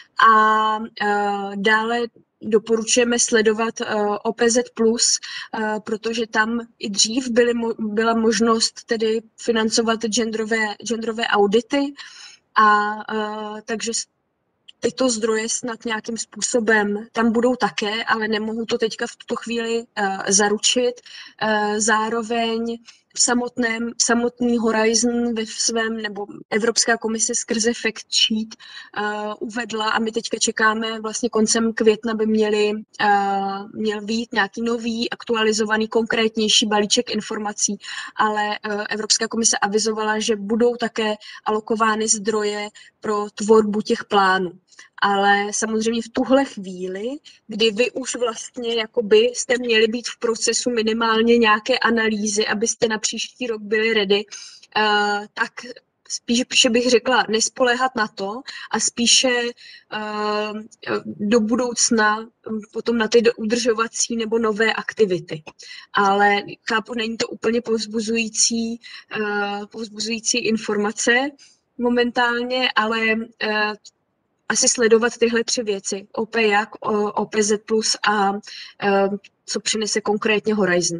A dále doporučujeme sledovat O P Z plus, protože tam i dřív byly, byla možnost tedy financovat genderové, genderové audity, a uh, takže tyto zdroje snad nějakým způsobem tam budou také, ale nemohu to teďka v tuto chvíli uh, zaručit. Uh, zároveň v samotném, samotný Horizon ve svém, nebo Evropská komise skrze fact sheet uh, uvedla a my teďka čekáme, vlastně koncem května by měli, uh, měl být nějaký nový, aktualizovaný, konkrétnější balíček informací, ale uh, Evropská komise avizovala, že budou také alokovány zdroje pro tvorbu těch plánů. Ale samozřejmě v tuhle chvíli, kdy vy už vlastně jakoby jste měli být v procesu minimálně nějaké analýzy, abyste na příští rok byli ready, uh, tak spíše bych řekla nespoléhat na to a spíše uh, do budoucna potom na ty udržovací nebo nové aktivity. Ale chápu, není to úplně povzbuzující, uh, povzbuzující informace momentálně, ale uh, asi sledovat tyhle tři věci, O P J A K, O P Z plus a uh, co přinese konkrétně Horizon.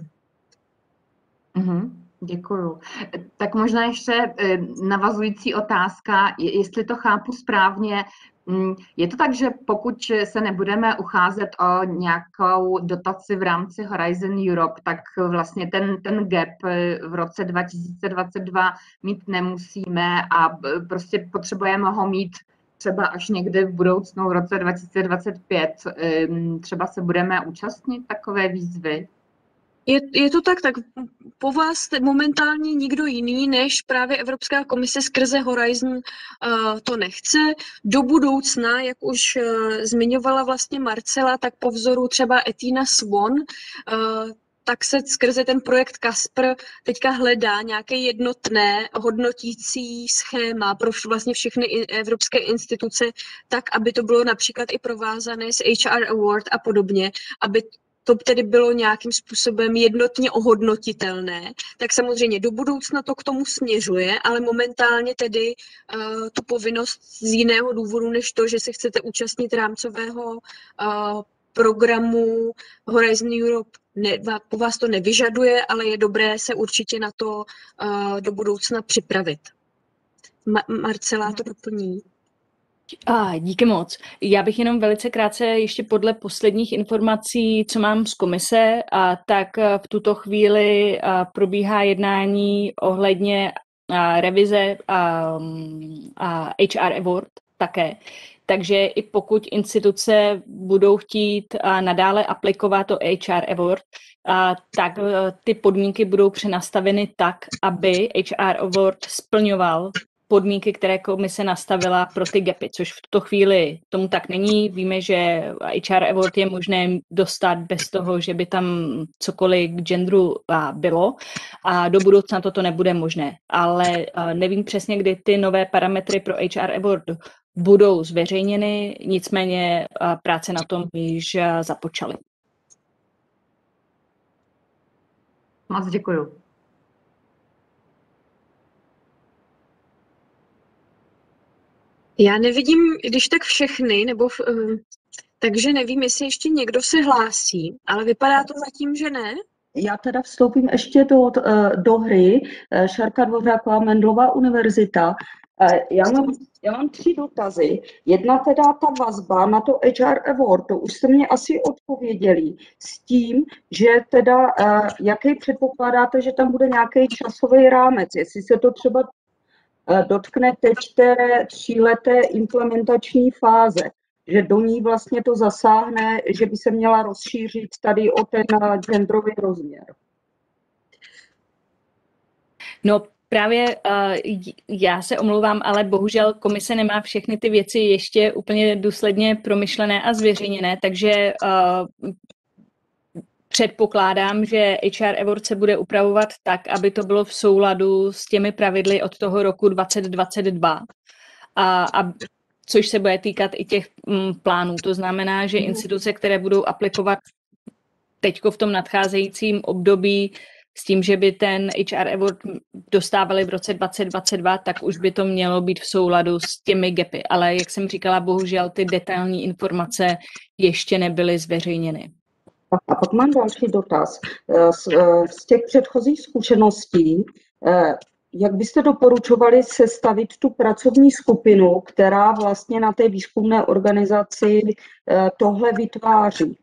Mm-hmm, děkuju. Tak možná ještě navazující otázka, jestli to chápu správně, je to tak, že pokud se nebudeme ucházet o nějakou dotaci v rámci Horizon Europe, tak vlastně ten, ten gap v roce dva tisíce dvacet dva mít nemusíme a prostě potřebujeme ho mít třeba až někdy v budoucnu v roce dva tisíce dvacet pět, třeba se budeme účastnit takové výzvy? Je, je to tak, tak po vás momentálně nikdo jiný než právě Evropská komise skrze Horizon uh, to nechce. Do budoucna, jak už uh, zmiňovala vlastně Marcela, tak po vzoru třeba Etienne Swan, uh, tak se skrze ten projekt Casper teďka hledá nějaké jednotné hodnotící schéma pro vlastně všechny evropské instituce, tak, aby to bylo například i provázané s H R Award a podobně, aby to tedy bylo nějakým způsobem jednotně ohodnotitelné, tak samozřejmě do budoucna to k tomu směřuje, ale momentálně tedy uh, tu povinnost z jiného důvodu, než to, že se chcete účastnit rámcového uh, programu Horizon Europe, ne, po vás to nevyžaduje, ale je dobré se určitě na to uh, do budoucna připravit. Ma- Marcela to doplní. A díky moc. Já bych jenom velice krátce ještě podle posledních informací, co mám z komise, a tak v tuto chvíli probíhá jednání ohledně a, revize a, a H R Award také. Takže i pokud instituce budou chtít a, nadále aplikovat to H R Award, a, tak a, ty podmínky budou přenastaveny tak, aby H R Award splňoval podmínky, které komise nastavila pro ty gapy, což v tuto chvíli tomu tak není. Víme, že H R Award je možné dostat bez toho, že by tam cokoliv k genderu bylo, a do budoucna toto nebude možné. Ale nevím přesně, kdy ty nové parametry pro H R Award budou zveřejněny, nicméně práce na tom již započaly. Moc děkuju. Já nevidím, když tak všechny, nebo uh, takže nevím, jestli ještě někdo se hlásí, ale vypadá to zatím, že ne. Já teda vstoupím ještě do, do hry. Šárka Dvořáková, Mendelová univerzita. Já mám, já mám tři dotazy. Jedna teda ta vazba na to H R Award, to už jste mě asi odpověděli s tím, že teda, jaký předpokládáte, že tam bude nějaký časový rámec, jestli se to třeba dotkne teď té tříleté implementační fáze, že do ní vlastně to zasáhne, že by se měla rozšířit tady o ten genderový rozměr. No právě uh, já se omlouvám, ale bohužel komise nemá všechny ty věci ještě úplně důsledně promyšlené a zveřejněné, takže uh, předpokládám, že H R Award se bude upravovat tak, aby to bylo v souladu s těmi pravidly od toho roku dvacet dvacet dva, a, a což se bude týkat i těch m, plánů. To znamená, že instituce, které budou aplikovat teďko v tom nadcházejícím období s tím, že by ten H R Award dostávali v roce dvacet dvacet dva, tak už by to mělo být v souladu s těmi gapy. Ale jak jsem říkala, bohužel ty detailní informace ještě nebyly zveřejněny. A pak mám další dotaz. Z, z těch předchozích zkušeností, jak byste doporučovali sestavit tu pracovní skupinu, která vlastně na té výzkumné organizaci tohle vytváří?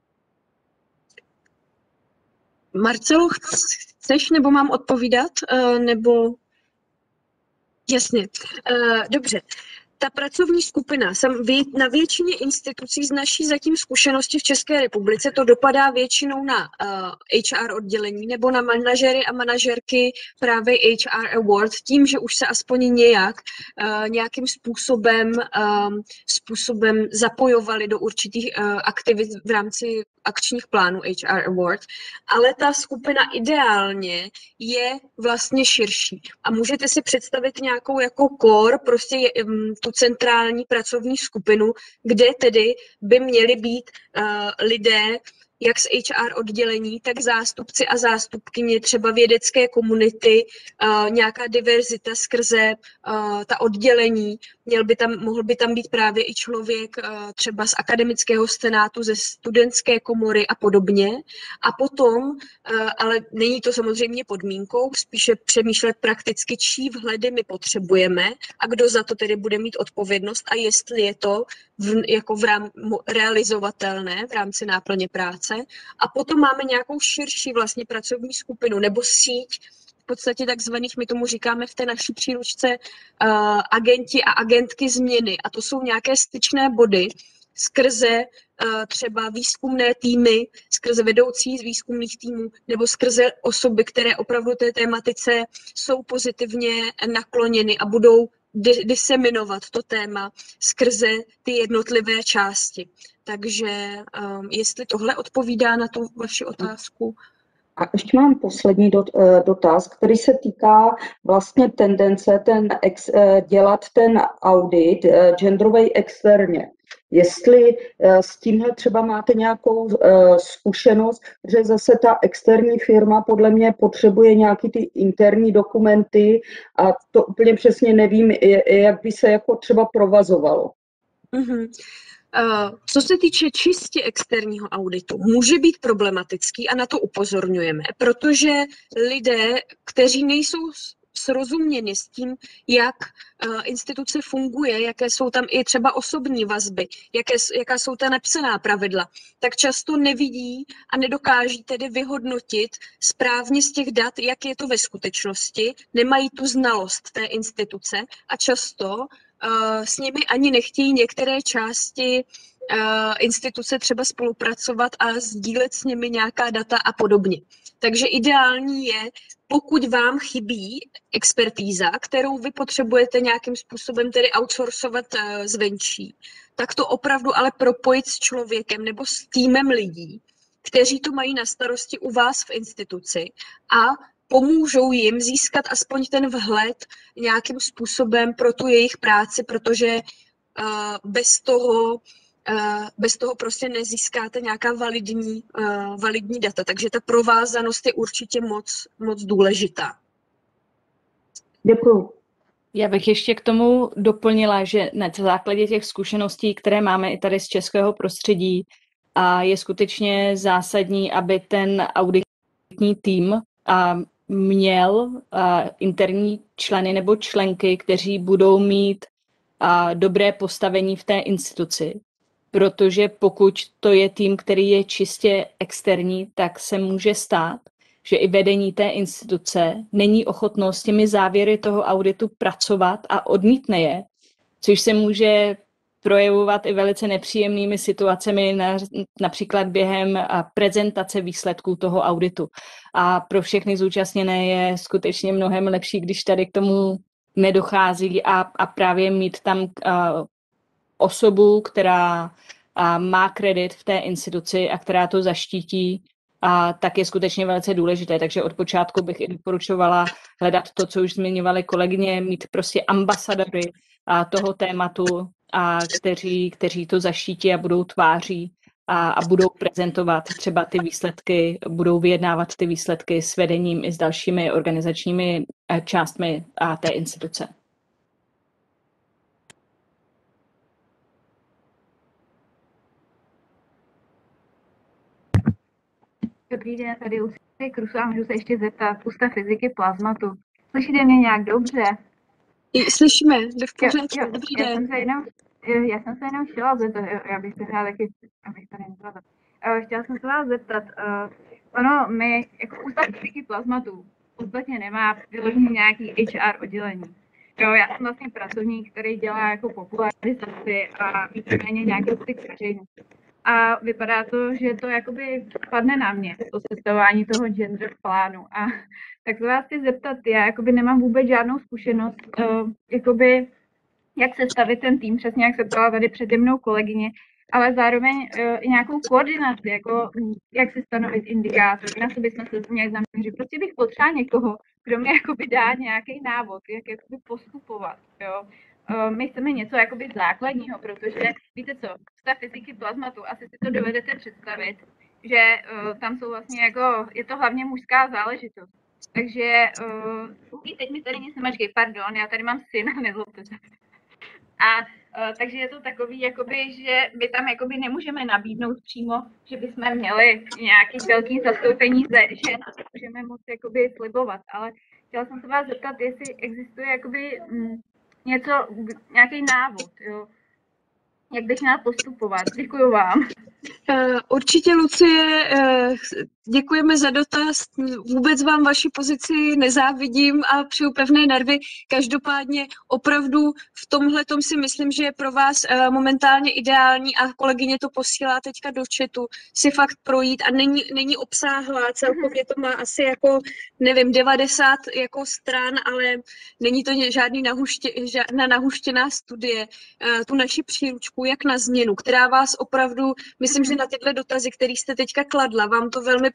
Marcelo, chceš, nebo mám odpovídat? Nebo... Jasně. Dobře. Ta pracovní skupina, na většině institucí z naší zatím zkušenosti v České republice to dopadá většinou na uh, H R oddělení nebo na manažery a manažerky právě H R Award, tím, že už se aspoň nějak uh, nějakým způsobem, um, způsobem zapojovali do určitých uh, aktivit v rámci akčních plánů H R Award, ale ta skupina ideálně je vlastně širší. A můžete si představit nějakou jako core, prostě um, tu centrální pracovní skupinu, kde tedy by měli být uh, lidé, jak z H R oddělení, tak zástupci a zástupkyně třeba vědecké komunity, uh, nějaká diverzita skrze uh, ta oddělení. Měl by tam, mohl by tam být právě i člověk uh, třeba z akademického senátu, ze studentské komory a podobně. A potom, uh, ale není to samozřejmě podmínkou, spíše přemýšlet prakticky, čí vhledy my potřebujeme a kdo za to tedy bude mít odpovědnost a jestli je to v, jako v rám, realizovatelné v rámci náplně práce. A potom máme nějakou širší vlastně pracovní skupinu nebo síť, v podstatě takzvaných, my tomu říkáme v té naší příručce uh, agenti a agentky změny. A to jsou nějaké styčné body skrze uh, třeba výzkumné týmy, skrze vedoucí z výzkumných týmů nebo skrze osoby, které opravdu té tématice jsou pozitivně nakloněny a budou diseminovat to téma skrze ty jednotlivé části. Takže um, jestli tohle odpovídá na tu vaši otázku. A ještě mám poslední dot, dotaz, který se týká vlastně tendence ten ex, dělat ten audit genderový externě. jestli s tímhle třeba máte nějakou zkušenost, že zase ta externí firma podle mě potřebuje nějaký ty interní dokumenty a to úplně přesně nevím, jak by se jako třeba provazovalo. Mm-hmm. Uh, co se týče čistě externího auditu, může být problematický a na to upozorňujeme, protože lidé, kteří nejsou srozuměni s tím, jak uh, instituce funguje, jaké jsou tam i třeba osobní vazby, jaké, jaká jsou ta nepsaná pravidla, tak často nevidí a nedokáží tedy vyhodnotit správně z těch dat, jak je to ve skutečnosti, nemají tu znalost té instituce a často uh, s nimi ani nechtějí některé části uh, instituce třeba spolupracovat a sdílet s nimi nějaká data a podobně. Takže ideální je, pokud vám chybí expertíza, kterou vy potřebujete nějakým způsobem tedy outsourcovat uh, zvenčí, tak to opravdu ale propojit s člověkem nebo s týmem lidí, kteří to mají na starosti u vás v instituci a pomůžou jim získat aspoň ten vhled nějakým způsobem pro tu jejich práci, protože uh, bez toho uh, bez toho prostě nezískáte nějaká validní, uh, validní data. Takže ta provázanost je určitě moc, moc důležitá. Děkuju. Já bych ještě k tomu doplnila, že na základě těch zkušeností, které máme i tady z českého prostředí, a je skutečně zásadní, aby ten auditní tým a měl a, interní členy nebo členky, kteří budou mít a, dobré postavení v té instituci. Protože pokud to je tým, který je čistě externí, tak se může stát, že i vedení té instituce není ochotno s těmi závěry toho auditu pracovat a odmítne je, což se může projevovat i velice nepříjemnými situacemi, na, například během prezentace výsledků toho auditu. A pro všechny zúčastněné je skutečně mnohem lepší, když tady k tomu nedochází a, a právě mít tam uh, osobu, která uh, má kredit v té instituci a která to zaštítí, a tak je skutečně velice důležité. Takže od počátku bych i doporučovala hledat to, co už zmiňovaly kolegyně, mít prostě ambasadory a toho tématu, a kteří, kteří to zaštítí a budou tváří a, a budou prezentovat třeba ty výsledky, budou vyjednávat ty výsledky s vedením i s dalšími organizačními částmi a té instituce. Dobrý den, tady už je Krusu a můžu se ještě zeptat. Ústav fyziky plazmatu. Slyšíte mě nějak dobře? Slyšíme, jde v pořádku. Dobrý já den. Jsem se jenom, já jsem se jenom chtěla zeptat, já bych se chtěla taky, abych tady nebyla. Chtěla jsem se vás zeptat, uh, ono, my jako Ústav fyziky plazmatu v podstatě nemá vyloženě nějaký H R oddělení. Jo, já jsem vlastně pracovník, který dělá jako popularizaci a víceméně nějaký styk s veřejností. A vypadá to, že to jakoby padne na mě, to sestavování toho gender plánu. A tak se vás chci zeptat, já jakoby nemám vůbec žádnou zkušenost, uh, jakoby, jak sestavit ten tým, přesně jak se ptala tady přede mnou kolegyně, ale zároveň uh, i nějakou koordinaci, jako jak si stanovit indikátor, na co bychom se měli zaměřit. Prostě bych potřeba někoho, kdo mi jakoby dá nějaký návod, jak jakoby postupovat, jo. My chceme něco jakoby základního, protože víte co, Ústav fyziky plazmatu, asi si to dovedete představit, že uh, tam jsou vlastně jako, je to hlavně mužská záležitost. Takže, uh, teď mi tady nic nemačkej, pardon, já tady mám syna, nezlobte se. A uh, takže je to takový, jakoby, že my tam jakoby nemůžeme nabídnout přímo, že bychom měli nějaký velký zastoupení ze žen a to můžeme moc jakoby slibovat, ale chtěla jsem se vás zeptat, jestli existuje jakoby mm, něco, nějaký návod, jo? Jak bych měla postupovat. Děkuju vám. Určitě, Lucie, děkujeme za dotaz. Vůbec vám vaši pozici nezávidím a přeju pevné nervy. Každopádně opravdu v tomhletom si myslím, že je pro vás momentálně ideální a kolegyně to posílá teďka do chatu, si fakt projít a není, není obsáhlá. Celkově to má asi jako, nevím, devadesát jako stran, ale není to žádný nahuště, žádná nahuštěná studie. Tu naši příručku, jak na změnu, která vás opravdu, myslím, že na tyhle dotazy, které jste teďka kladla, vám to velmi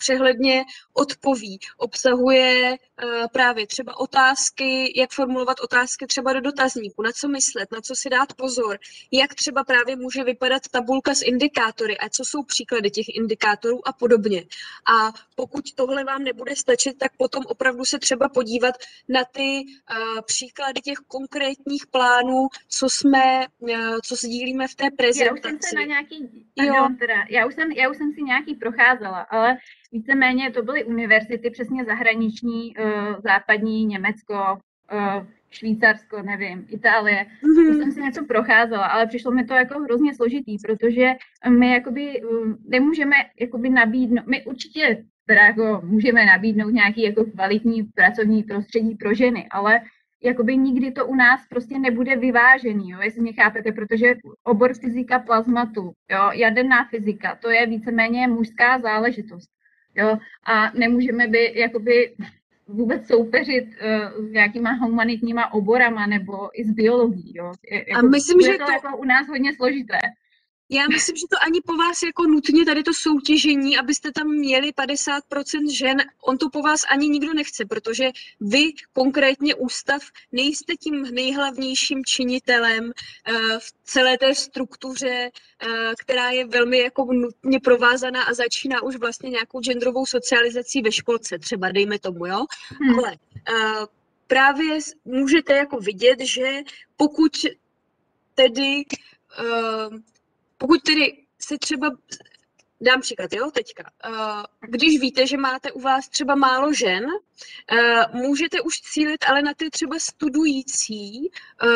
přehledně odpoví. Obsahuje právě třeba otázky, jak formulovat otázky třeba do dotazníku, na co myslet, na co si dát pozor, jak třeba právě může vypadat tabulka s indikátory a co jsou příklady těch indikátorů a podobně. A pokud tohle vám nebude stačit, tak potom opravdu se třeba podívat na ty uh, příklady těch konkrétních plánů, co jsme, uh, co sdílíme v té prezentaci. Já už jsem se na nějaký, pardon, teda, já, už jsem, já už jsem si nějaký procházela, ale víceméně to byly univerzity, přesně zahraniční, uh, západní, Německo, uh, Švýcarsko, nevím, Itálie. Mm-hmm. Už jsem si něco procházela, ale přišlo mi to jako hrozně složitý, protože my jakoby uh, nemůžeme jakoby nabídnout, my určitě teda jako můžeme nabídnout nějaký jako kvalitní pracovní prostředí pro ženy, ale jakoby nikdy to u nás prostě nebude vyvážený, jo, jestli mě chápete, protože obor fyzika plazmatu, jo, jaderná fyzika, to je víceméně mužská záležitost, jo, a nemůžeme by jakoby vůbec soupeřit uh, s nějakýma humanitníma oborama nebo i s biologií, jo. Jako, a myslím, že to, to jako u nás hodně složité. Já myslím, že to ani po vás jako nutně tady to soutěžení, abyste tam měli padesát procent žen, on to po vás ani nikdo nechce, protože vy konkrétně ústav nejste tím nejhlavnějším činitelem uh, v celé té struktuře, uh, která je velmi jako nutně provázaná a začíná už vlastně nějakou genderovou socializací ve školce, třeba dejme tomu, jo. Hmm. Ale uh, právě můžete jako vidět, že pokud tedy uh, Pokud tedy se třeba, dám příklad, jo, teďka, když víte, že máte u vás třeba málo žen, můžete už cílit ale na ty třeba studující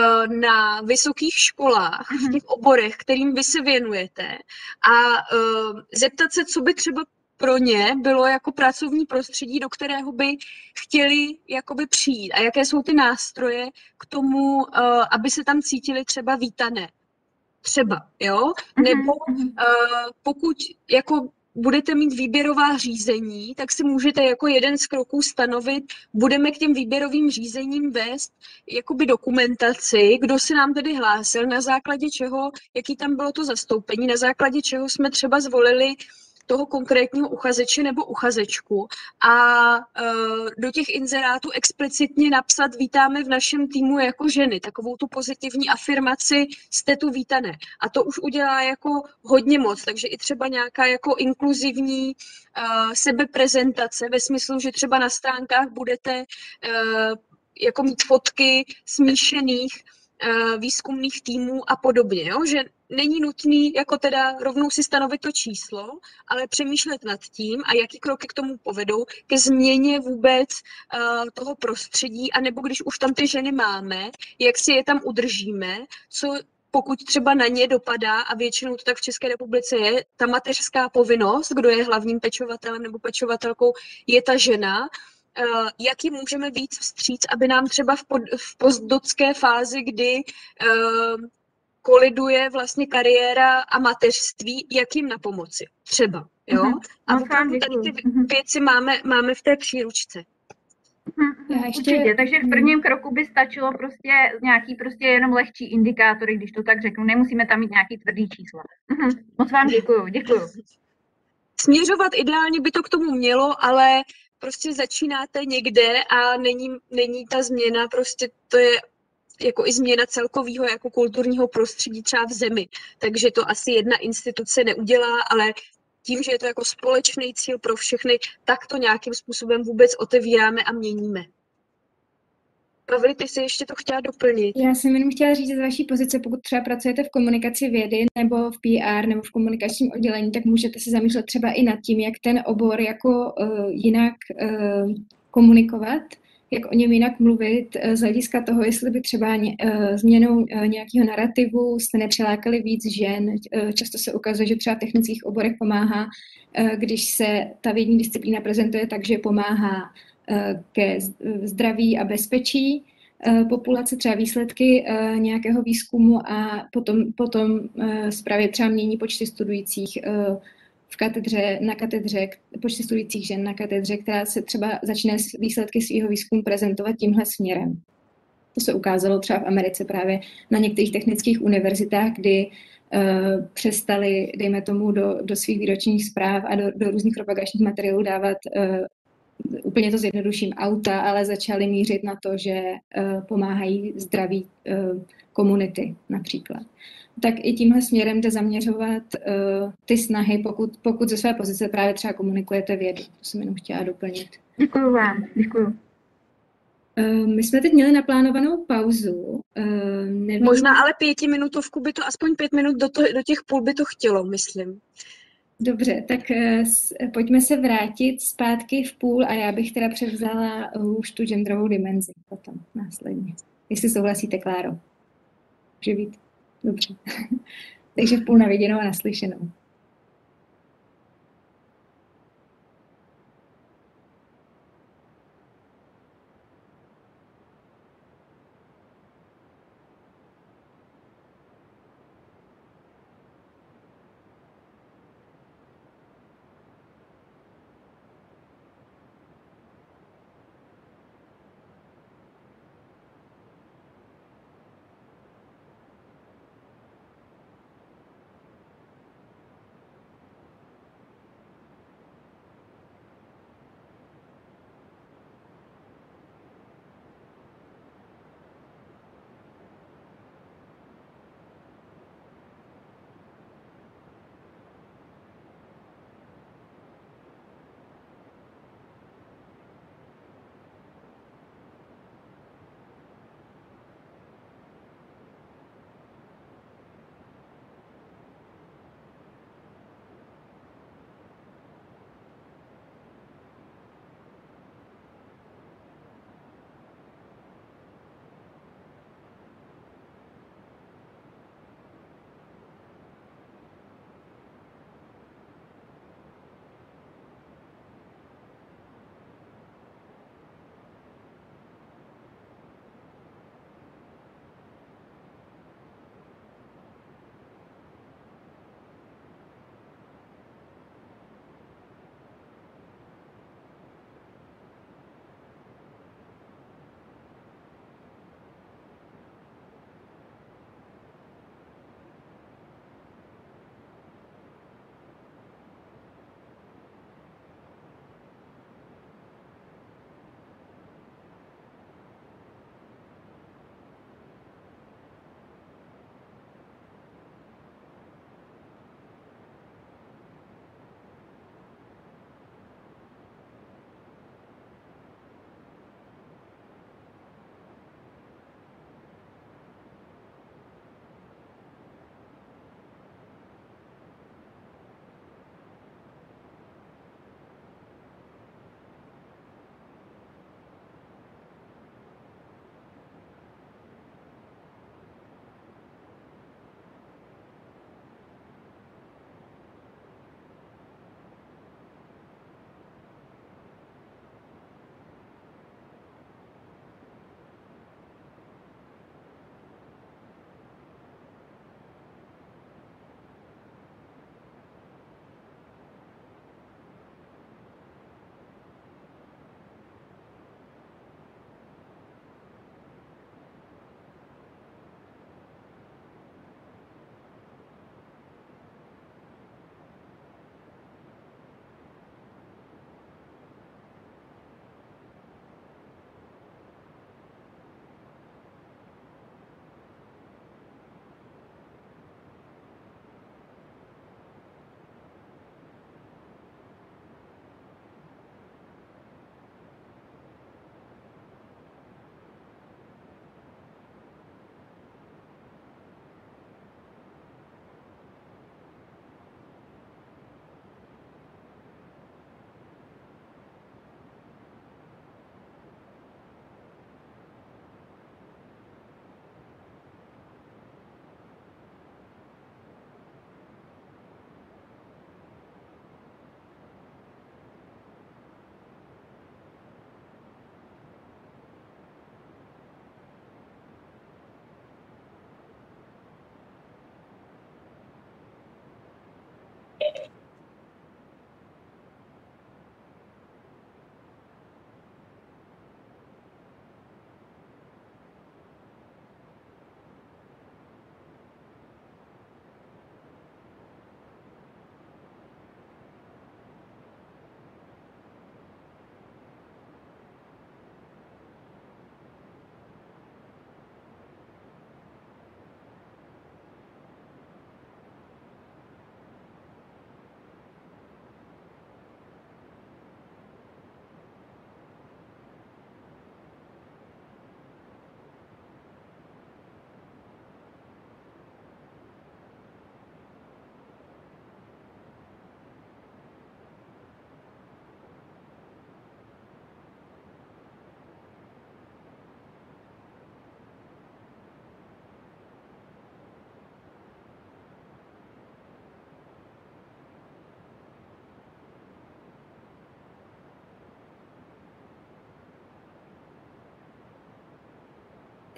na vysokých školách, v těch oborech, kterým vy se věnujete a zeptat se, co by třeba pro ně bylo jako pracovní prostředí, do kterého by chtěli jakoby přijít a jaké jsou ty nástroje k tomu, aby se tam cítili třeba vítané. Třeba, jo? Nebo uh, pokud jako budete mít výběrová řízení, tak si můžete jako jeden z kroků stanovit, budeme k těm výběrovým řízením vést jakoby dokumentaci, kdo se nám tedy hlásil, na základě čeho, jaký tam bylo to zastoupení, na základě čeho jsme třeba zvolili toho konkrétního uchazeče nebo uchazečku a uh, do těch inzerátů explicitně napsat vítáme v našem týmu jako ženy, takovou tu pozitivní afirmaci, jste tu vítané. A to už udělá jako hodně moc, takže i třeba nějaká jako inkluzivní uh, sebeprezentace ve smyslu, že třeba na stránkách budete uh, jako mít fotky smíšených uh, výzkumných týmů a podobně, jo? Že není nutný jako teda rovnou si stanovit to číslo, ale přemýšlet nad tím a jaký kroky k tomu povedou ke změně vůbec uh, toho prostředí, anebo když už tam ty ženy máme, jak si je tam udržíme, co pokud třeba na ně dopadá, a většinou to tak v České republice je, ta mateřská povinnost, kdo je hlavním pečovatelem nebo pečovatelkou, je ta žena, uh, jak ji můžeme víc vstříc, aby nám třeba v, pod, v postdotské fázi, kdy uh, koliduje vlastně kariéra a mateřství, jak jim na pomoci. Třeba, jo? Uh-huh. A opravdu tady ty věci máme, máme v té příručce. Uh-huh. Ještě... Určitě, takže v prvním kroku by stačilo prostě nějaký prostě jenom lehčí indikátory, když to tak řeknu. Nemusíme tam mít nějaký tvrdý čísla. Uh-huh. Moc vám děkuju, děkuju. Směřovat ideálně by to k tomu mělo, ale prostě začínáte někde a není, není ta změna, prostě to je jako i změna celkového jako kulturního prostředí třeba v zemi. Takže to asi jedna instituce neudělá, ale tím, že je to jako společný cíl pro všechny, tak to nějakým způsobem vůbec otevíráme a měníme. Pavli, ty jsi ještě to chtěla doplnit. Já jsem jenom chtěla říct z vaší pozice, pokud třeba pracujete v komunikaci vědy nebo v P R nebo v komunikačním oddělení, tak můžete se zamýšlet třeba i nad tím, jak ten obor jako uh, jinak uh, komunikovat, jak o něm jinak mluvit, z hlediska toho, jestli by třeba ně, změnou nějakého narrativu jste nepřilákali víc žen. Často se ukazuje, že třeba v technických oborech pomáhá, když se ta vědní disciplína prezentuje tak, že pomáhá ke zdraví a bezpečí populace, třeba výsledky nějakého výzkumu a potom, potom zprávě třeba mění počty studujících v katedře, na katedře, počty studujících žen na katedře, která se třeba začne s výsledky svého výzkumu prezentovat tímhle směrem. To se ukázalo třeba v Americe právě na některých technických univerzitách, kdy přestali, dejme tomu, do, do svých výročních zpráv a do, do různých propagačních materiálů dávat úplně to zjednoduším auta, ale začali mířit na to, že uh, pomáhají zdraví uh, komunity například. Tak i tímhle směrem jde zaměřovat uh, ty snahy, pokud, pokud ze své pozice právě třeba komunikujete vědu. To jsem jenom chtěla doplnit. Děkuju vám, děkuju. Uh, my jsme teď měli naplánovanou pauzu. Uh, nevím... Možná ale pětiminutovku by to, aspoň pět minut do, to, do těch půl by to chtělo, myslím. Dobře, tak uh, pojďme se vrátit zpátky v půl a já bych teda převzala už tu genderovou dimenzi potom následně. Jestli souhlasíte, Kláro. Může být? Dobře. Takže v půl na viděnou a naslyšenou.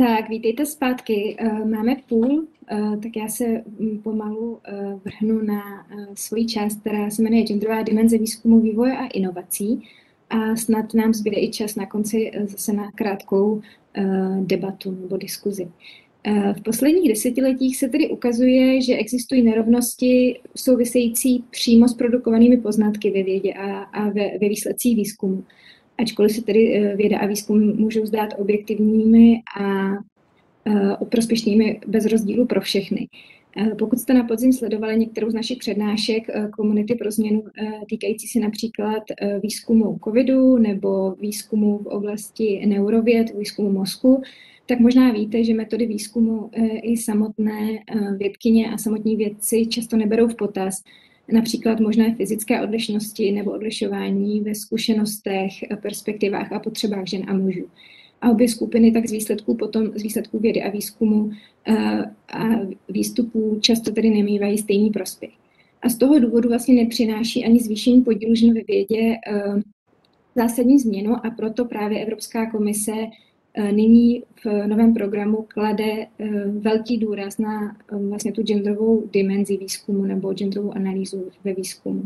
Tak, vítejte zpátky. Máme půl, tak já se pomalu vrhnu na svoji část, která se jmenuje Genderová dimenze výzkumu, vývoje a inovací. A snad nám zbyde i čas na konci zase na krátkou debatu nebo diskuzi. V posledních desetiletích se tedy ukazuje, že existují nerovnosti související přímo s produkovanými poznatky ve vědě a, a ve, ve výsledcích výzkumu. Ačkoliv se tedy věda a výzkum můžou zdát objektivními a prospěšnými bez rozdílu pro všechny. Pokud jste na podzim sledovali některou z našich přednášek Komunity pro změnu týkající se například výzkumu covidu nebo výzkumu v oblasti neurověd, výzkumu mozku, tak možná víte, že metody výzkumu i samotné vědkyně a samotní vědci často neberou v potaz, například možné fyzické odlišnosti nebo odlišování ve zkušenostech, perspektivách a potřebách žen a mužů. A obě skupiny tak z výsledků potom z výsledků vědy a výzkumu a výstupů často tedy nemývají stejný prospěch. A z toho důvodu vlastně nepřináší ani zvýšení podílu žen ve vědě zásadní změnu a proto právě Evropská komise nyní v novém programu klade velký důraz na vlastně tu genderovou dimenzi výzkumu nebo genderovou analýzu ve výzkumu.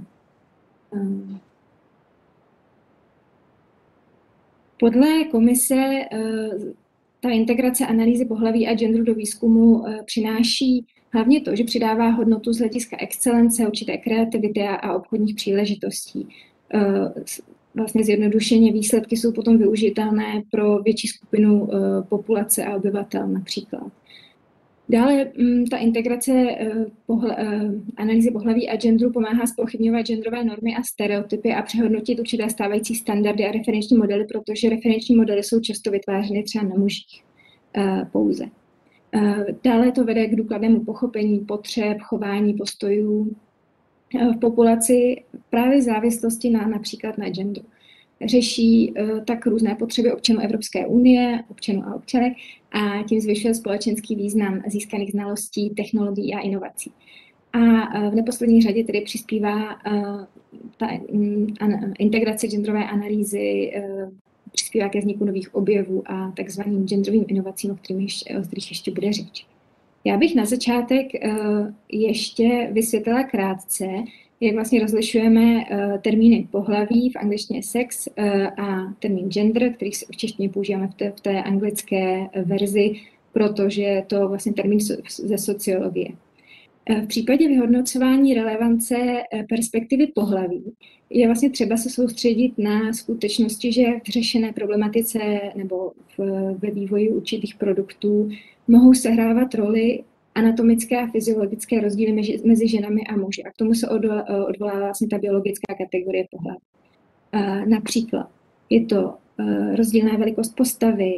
Podle komise ta integrace analýzy pohlaví a genderu do výzkumu přináší hlavně to, že přidává hodnotu z hlediska excelence, určité kreativity a obchodních příležitostí. Vlastně zjednodušeně výsledky jsou potom využitelné pro větší skupinu populace a obyvatel například. Dále ta integrace pohle, analýzy pohlaví a genderu pomáhá zpochybňovat genderové normy a stereotypy a přehodnotit určité stávající standardy a referenční modely, protože referenční modely jsou často vytvářeny třeba na mužích pouze. Dále to vede k důkladnému pochopení potřeb, chování, postojů v populaci právě v závislosti na například na genderu. Řeší uh, tak různé potřeby občanů Evropské unie, občanů a občanek a tím zvyšuje společenský význam získaných znalostí, technologií a inovací. A uh, v neposlední řadě tedy přispívá uh, ta um, an, integrace genderové analýzy, uh, přispívá ke vzniku nových objevů a takzvaným genderovým inovacím, o kterých ještě, o kterých ještě bude řeč. Já bych na začátek uh, ještě vysvětlila krátce, jak vlastně rozlišujeme uh, termíny pohlaví, v angličtině sex, uh, a termín gender, který v češtině používáme v té, v té anglické verzi, protože je to vlastně termín ze sociologie. Uh, v případě vyhodnocování relevance uh, perspektivy pohlaví je vlastně třeba se soustředit na skutečnosti, že v řešené problematice nebo v, ve vývoji určitých produktů mohou sehrávat roli anatomické a fyziologické rozdíly mezi, mezi ženami a muži. A k tomu se odvolává vlastně ta biologická kategorie pohlaví. Například je to rozdílná velikost postavy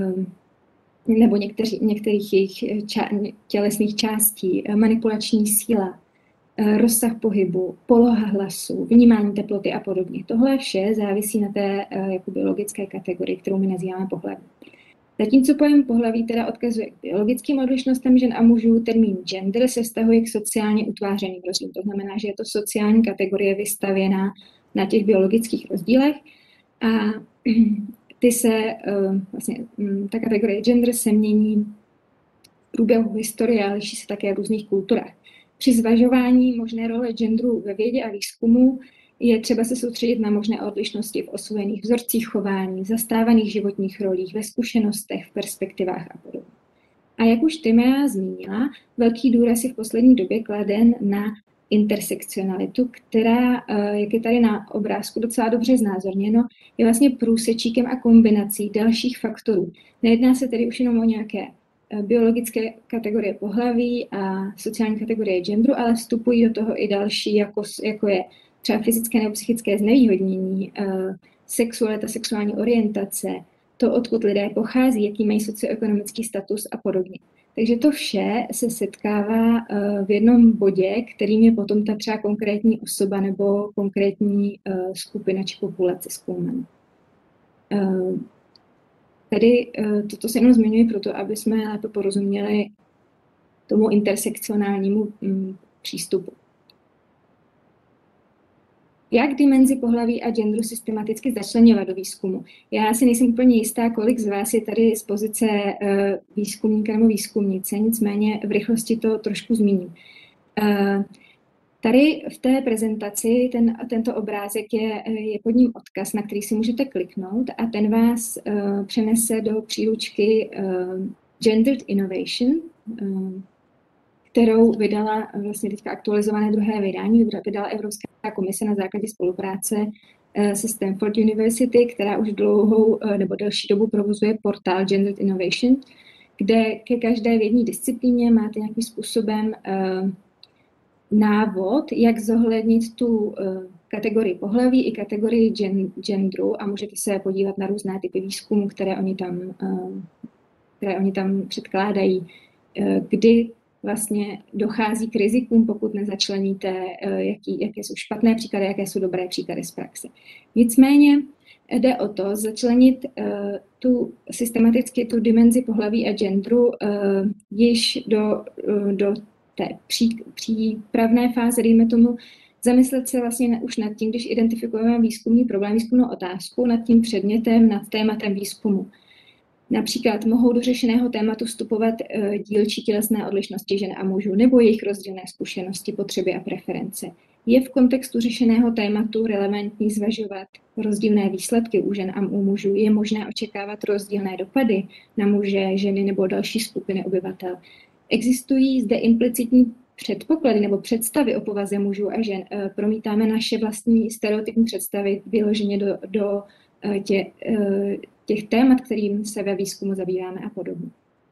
nebo některý, některých jejich ča, tělesných částí, manipulační síla, rozsah pohybu, poloha hlasu, vnímání teploty a podobně. Tohle vše závisí na té jako biologické kategorii, kterou my nazýváme pohlaví. Zatímco pojem pohlaví teda odkazuje k biologickým odlišnostem žen a mužů, termín gender se vztahuje k sociálně utvářeným rozdílům. To znamená, že je to sociální kategorie vystavěná na těch biologických rozdílech a ty se, vlastně, ta kategorie gender se mění v průběhu historie a liší se také v různých kulturách. Při zvažování možné role genderu ve vědě a výzkumu je třeba se soustředit na možné odlišnosti v osvojených vzorcích chování, zastávaných životních rolích, ve zkušenostech, v perspektivách a podobně. A jak už Timea zmínila, velký důraz je v poslední době kladen na intersekcionalitu, která, jak je tady na obrázku docela dobře znázorněno, je vlastně průsečíkem a kombinací dalších faktorů. Nejedná se tedy už jenom o nějaké biologické kategorie pohlaví a sociální kategorie genderu, ale vstupují do toho i další, jako, jako je třeba fyzické nebo psychické znevýhodnění, sexualita, sexuální orientace, to, odkud lidé pochází, jaký mají socioekonomický status a podobně. Takže to vše se setkává v jednom bodě, kterým je potom ta třeba konkrétní osoba nebo konkrétní skupina či populace zkoumaná. Tedy toto se jenom zmiňuji proto, aby jsme lépe porozuměli tomu intersekcionálnímu přístupu. Jak dimenzi pohlaví a genderu systematicky začleňovat do výzkumu? Já si nejsem úplně jistá, kolik z vás je tady z pozice výzkumníka nebo výzkumnice, nicméně v rychlosti to trošku zmíním. Tady v té prezentaci ten, tento obrázek je, je pod ním odkaz, na který si můžete kliknout a ten vás uh, přenese do příručky uh, Gendered Innovation, uh, kterou vydala vlastně teďka aktualizované druhé vydání, vydala Evropská komise na základě spolupráce uh, se Stanford University, která už dlouhou uh, nebo delší dobu provozuje portál Gendered Innovation, kde ke každé vědní disciplíně máte nějakým způsobem uh, návod, jak zohlednit tu uh, kategorii pohlaví i kategorii gen, genderu a můžete se podívat na různé typy výzkumů, které oni tam, uh, které oni tam předkládají, uh, kdy vlastně dochází k rizikům, pokud nezačleníte, uh, jaký, jaké jsou špatné příklady, jaké jsou dobré příklady z praxe. Nicméně jde o to začlenit uh, tu systematicky tu dimenzi pohlaví a genderu uh, již do, uh, do té pří, přípravné fáze, dejme tomu, zamyslet se vlastně už nad tím, když identifikujeme výzkumný problém, výzkumnou otázku, nad tím předmětem, nad tématem výzkumu. Například mohou do řešeného tématu vstupovat uh, dílčí tělesné odlišnosti žen a mužů nebo jejich rozdílné zkušenosti, potřeby a preference. Je v kontextu řešeného tématu relevantní zvažovat rozdílné výsledky u žen a u mužů? Je možné očekávat rozdílné dopady na muže, ženy nebo další skupiny obyvatel? Existují zde implicitní předpoklady nebo představy o povaze mužů a žen. Promítáme naše vlastní stereotypní představy vyloženě do, do tě, těch témat, kterým se ve výzkumu zabýváme a podobně.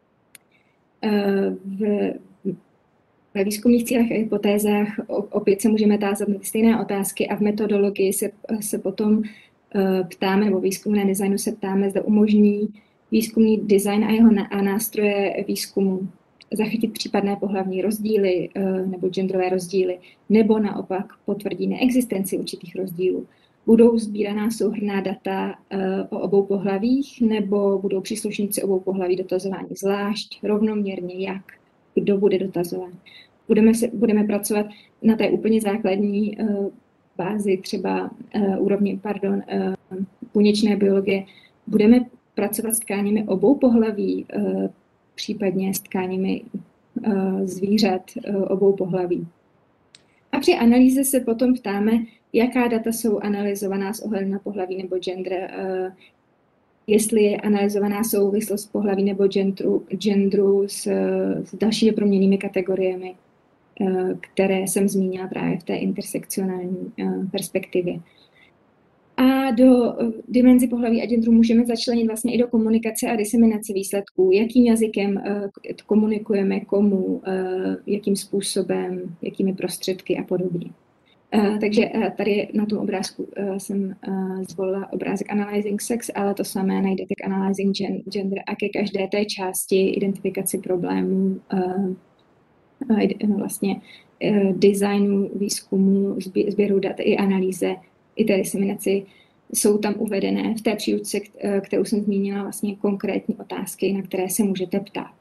V, ve výzkumných cílech a hypotézách opět se můžeme tázat na stejné otázky a v metodologii se, se potom ptáme, nebo výzkumné designu se ptáme, zda umožní výzkumný design a jeho a nástroje výzkumu zachytit případné pohlavní rozdíly nebo genderové rozdíly, nebo naopak potvrdí neexistenci určitých rozdílů. Budou sbíraná souhrnná data o obou pohlavích, nebo budou příslušníci obou pohlaví dotazováni zvlášť, rovnoměrně, jak, kdo bude dotazován. Budeme, se, budeme pracovat na té úplně základní bázi, třeba úrovni, pardon, buněčné biologie. Budeme pracovat s tkáněmi obou pohlaví, případně s tkáněmi uh, zvířat uh, obou pohlaví. A při analýze se potom ptáme, jaká data jsou analyzovaná s ohledem na pohlaví nebo gender, uh, jestli je analyzovaná souvislost pohlaví nebo genderu, genderu s, s dalšími proměnnými kategoriemi, uh, které jsem zmínila právě v té intersekcionální uh, perspektivě. A do dimenzi pohlaví a genderu můžeme začlenit vlastně i do komunikace a diseminace výsledků. Jakým jazykem uh, komunikujeme, komu, uh, jakým způsobem, jakými prostředky a podobně. Uh, takže uh, tady na tom obrázku uh, jsem uh, zvolila obrázek Analyzing Sex, ale to samé najdete k Analyzing Gender a ke každé té části identifikaci problémů, uh, uh, vlastně uh, designu, výzkumu, sběru dat i analýze, i té diseminaci jsou tam uvedené v té příručce, kterou jsem zmínila, vlastně konkrétní otázky, na které se můžete ptát.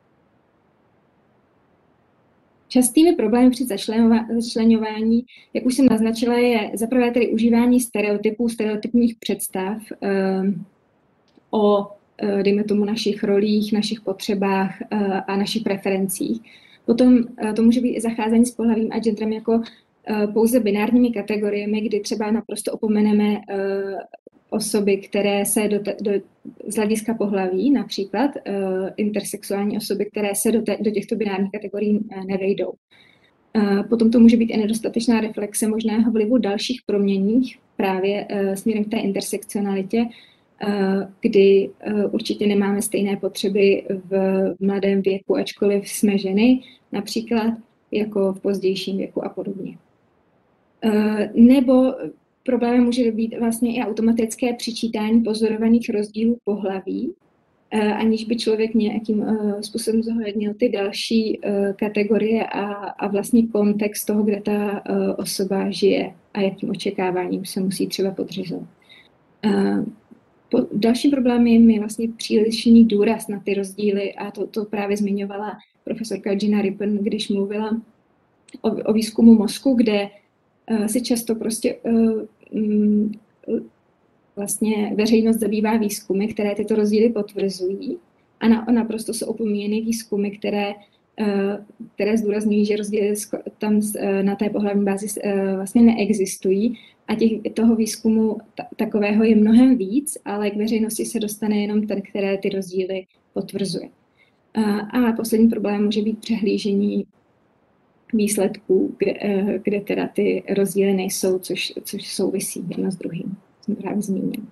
Častými problémy při začleňování, jak už jsem naznačila, je zaprvé tedy užívání stereotypů, stereotypních představ um, o, dejme tomu, našich rolích, našich potřebách uh, a našich preferencích. Potom uh, to může být i zacházení s pohlavím a genderem jako pouze binárními kategoriemi, kdy třeba naprosto opomeneme uh, osoby, které se do, te, do, z hlediska pohlaví, například uh, intersexuální osoby, které se do, te, do těchto binárních kategorií uh, nevejdou. Uh, potom to může být i nedostatečná reflexe možného vlivu dalších proměnných právě uh, směrem k té intersekcionalitě, uh, kdy uh, určitě nemáme stejné potřeby v mladém věku, ačkoliv jsme ženy, například jako v pozdějším věku a podobně. Nebo problémem může být vlastně i automatické přičítání pozorovaných rozdílů pohlaví, aniž by člověk nějakým způsobem zohlednil ty další kategorie a, a vlastně kontext toho, kde ta osoba žije a jakým očekáváním se musí třeba podřizovat. Dalším problémem je vlastně přílišný důraz na ty rozdíly a to, to právě zmiňovala profesorka Gina Rippon, když mluvila o, o výzkumu mozku, kde se často prostě vlastně veřejnost zabývá výzkumy, které tyto rozdíly potvrzují a na, naprosto jsou opomíjeny výzkumy, které, které zdůrazňují, že rozdíly tam na té pohlavní bázi vlastně neexistují a těch, toho výzkumu ta, takového je mnohem víc, ale k veřejnosti se dostane jenom ten, které ty rozdíly potvrzuje. A, a poslední problém může být přehlížení výsledků, kde, kde teda ty rozdíly nejsou, což, což souvisí jedno s druhým, jsem právě zmínila.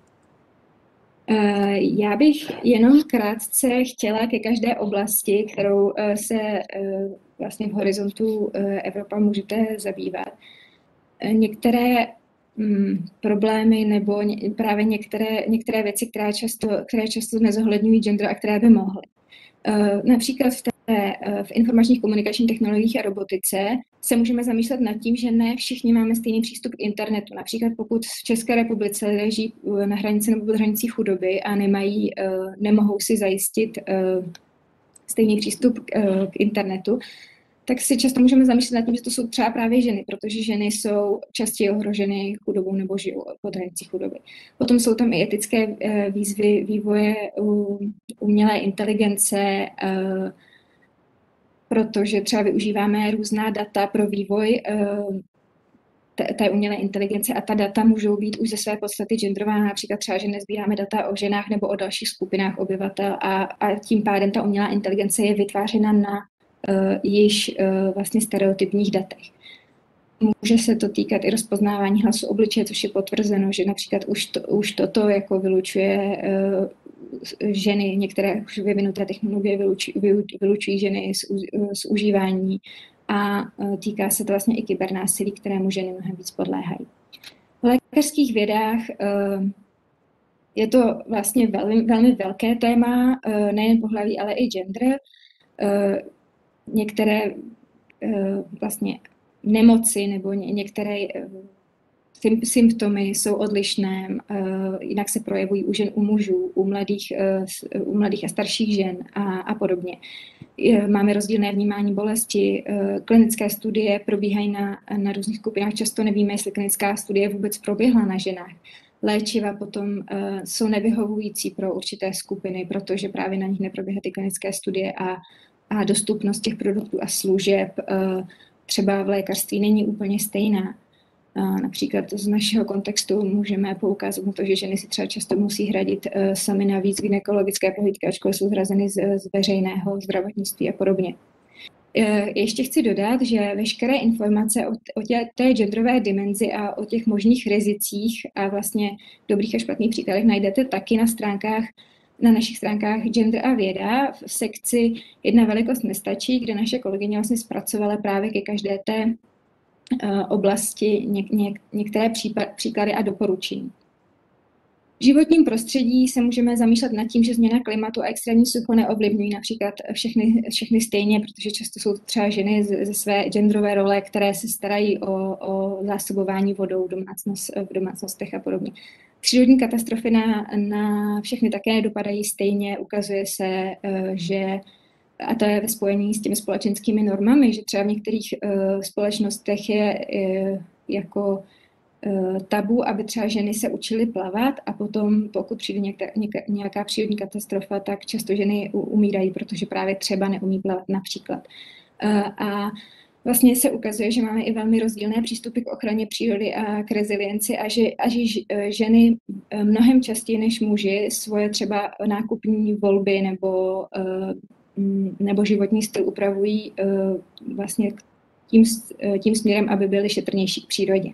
Já bych jenom krátce chtěla ke každé oblasti, kterou se vlastně v horizontu Evropa můžete zabývat, některé mm, problémy nebo ně, právě některé, některé věci, které často, které často nezohledňují gender a které by mohly. Například v, té, v informačních komunikačních technologiích a robotice se můžeme zamýšlet nad tím, že ne všichni máme stejný přístup k internetu. Například pokud v České republice lidé žijí na hranici nebo pod hranicí chudoby a nemají, nemohou si zajistit stejný přístup k internetu, tak si často můžeme zamýšlet nad tím, že to jsou třeba právě ženy, protože ženy jsou častěji ohroženy chudobou nebo žijou pod hranicí chudoby. Potom jsou tam i etické výzvy vývoje umělé inteligence, protože třeba využíváme různá data pro vývoj té umělé inteligence a ta data můžou být už ze své podstaty genderová, například třeba, že nezbíráme data o ženách nebo o dalších skupinách obyvatel a, a tím pádem ta umělá inteligence je vytvářena na Uh, již uh, vlastně stereotypních datech. Může se to týkat i rozpoznávání hlasu obličeje, což je potvrzeno, že například už, to, už toto jako vylučuje uh, ženy, některé už vyvinuté technologie vylučují, vylučují ženy z, z užívání a uh, týká se to vlastně i kybernásilí, kterému ženy mnohem víc podléhají. V lékařských vědách uh, je to vlastně velmi, velmi velké téma, uh, nejen pohlaví, ale i gender. Uh, Některé vlastně nemoci nebo některé symptomy jsou odlišné, jinak se projevují u žen, u mužů, u mladých, u mladých a starších žen a, a podobně. Máme rozdílné vnímání bolesti, klinické studie probíhají na, na různých skupinách, často nevíme, jestli klinická studie vůbec proběhla na ženách. Léčiva potom uh, jsou nevyhovující pro určité skupiny, protože právě na nich neprobíhají ty klinické studie a a dostupnost těch produktů a služeb třeba v lékařství není úplně stejná. Například z našeho kontextu můžeme poukázat na to, že ženy si třeba často musí hradit sami navíc gynekologické prohlídky, ačkoliv jsou hrazeny z, z veřejného zdravotnictví a podobně. Ještě chci dodat, že veškeré informace o, o tě, té genderové dimenzi a o těch možných rizicích a vlastně dobrých a špatných příkladech najdete taky na stránkách na našich stránkách Gender a věda v sekci Jedna velikost nestačí, kde naše kolegyně vlastně zpracovala právě ke každé té uh, oblasti něk, něk, některé případ, příklady a doporučení. V životním prostředí se můžeme zamýšlet nad tím, že změna klimatu a extrémní sucho neovlivňují například všechny, všechny stejně, protože často jsou to třeba ženy ze své genderové role, které se starají o, o zásobování vodou v, domácnost, v domácnostech a podobně. Přírodní katastrofy na, na všechny také dopadají stejně. Ukazuje se, že, a to je ve spojení s těmi společenskými normami, že třeba v některých společnostech je jako tabu, aby třeba ženy se učily plavat a potom, pokud přijde nějaká, nějaká přírodní katastrofa, tak často ženy umírají, protože právě třeba neumí plavat například. A vlastně se ukazuje, že máme i velmi rozdílné přístupy k ochraně přírody a k rezilienci a že, a že ženy mnohem častěji než muži svoje třeba nákupní volby nebo, nebo životní styl upravují vlastně tím, tím směrem, aby byly šetrnější k přírodě.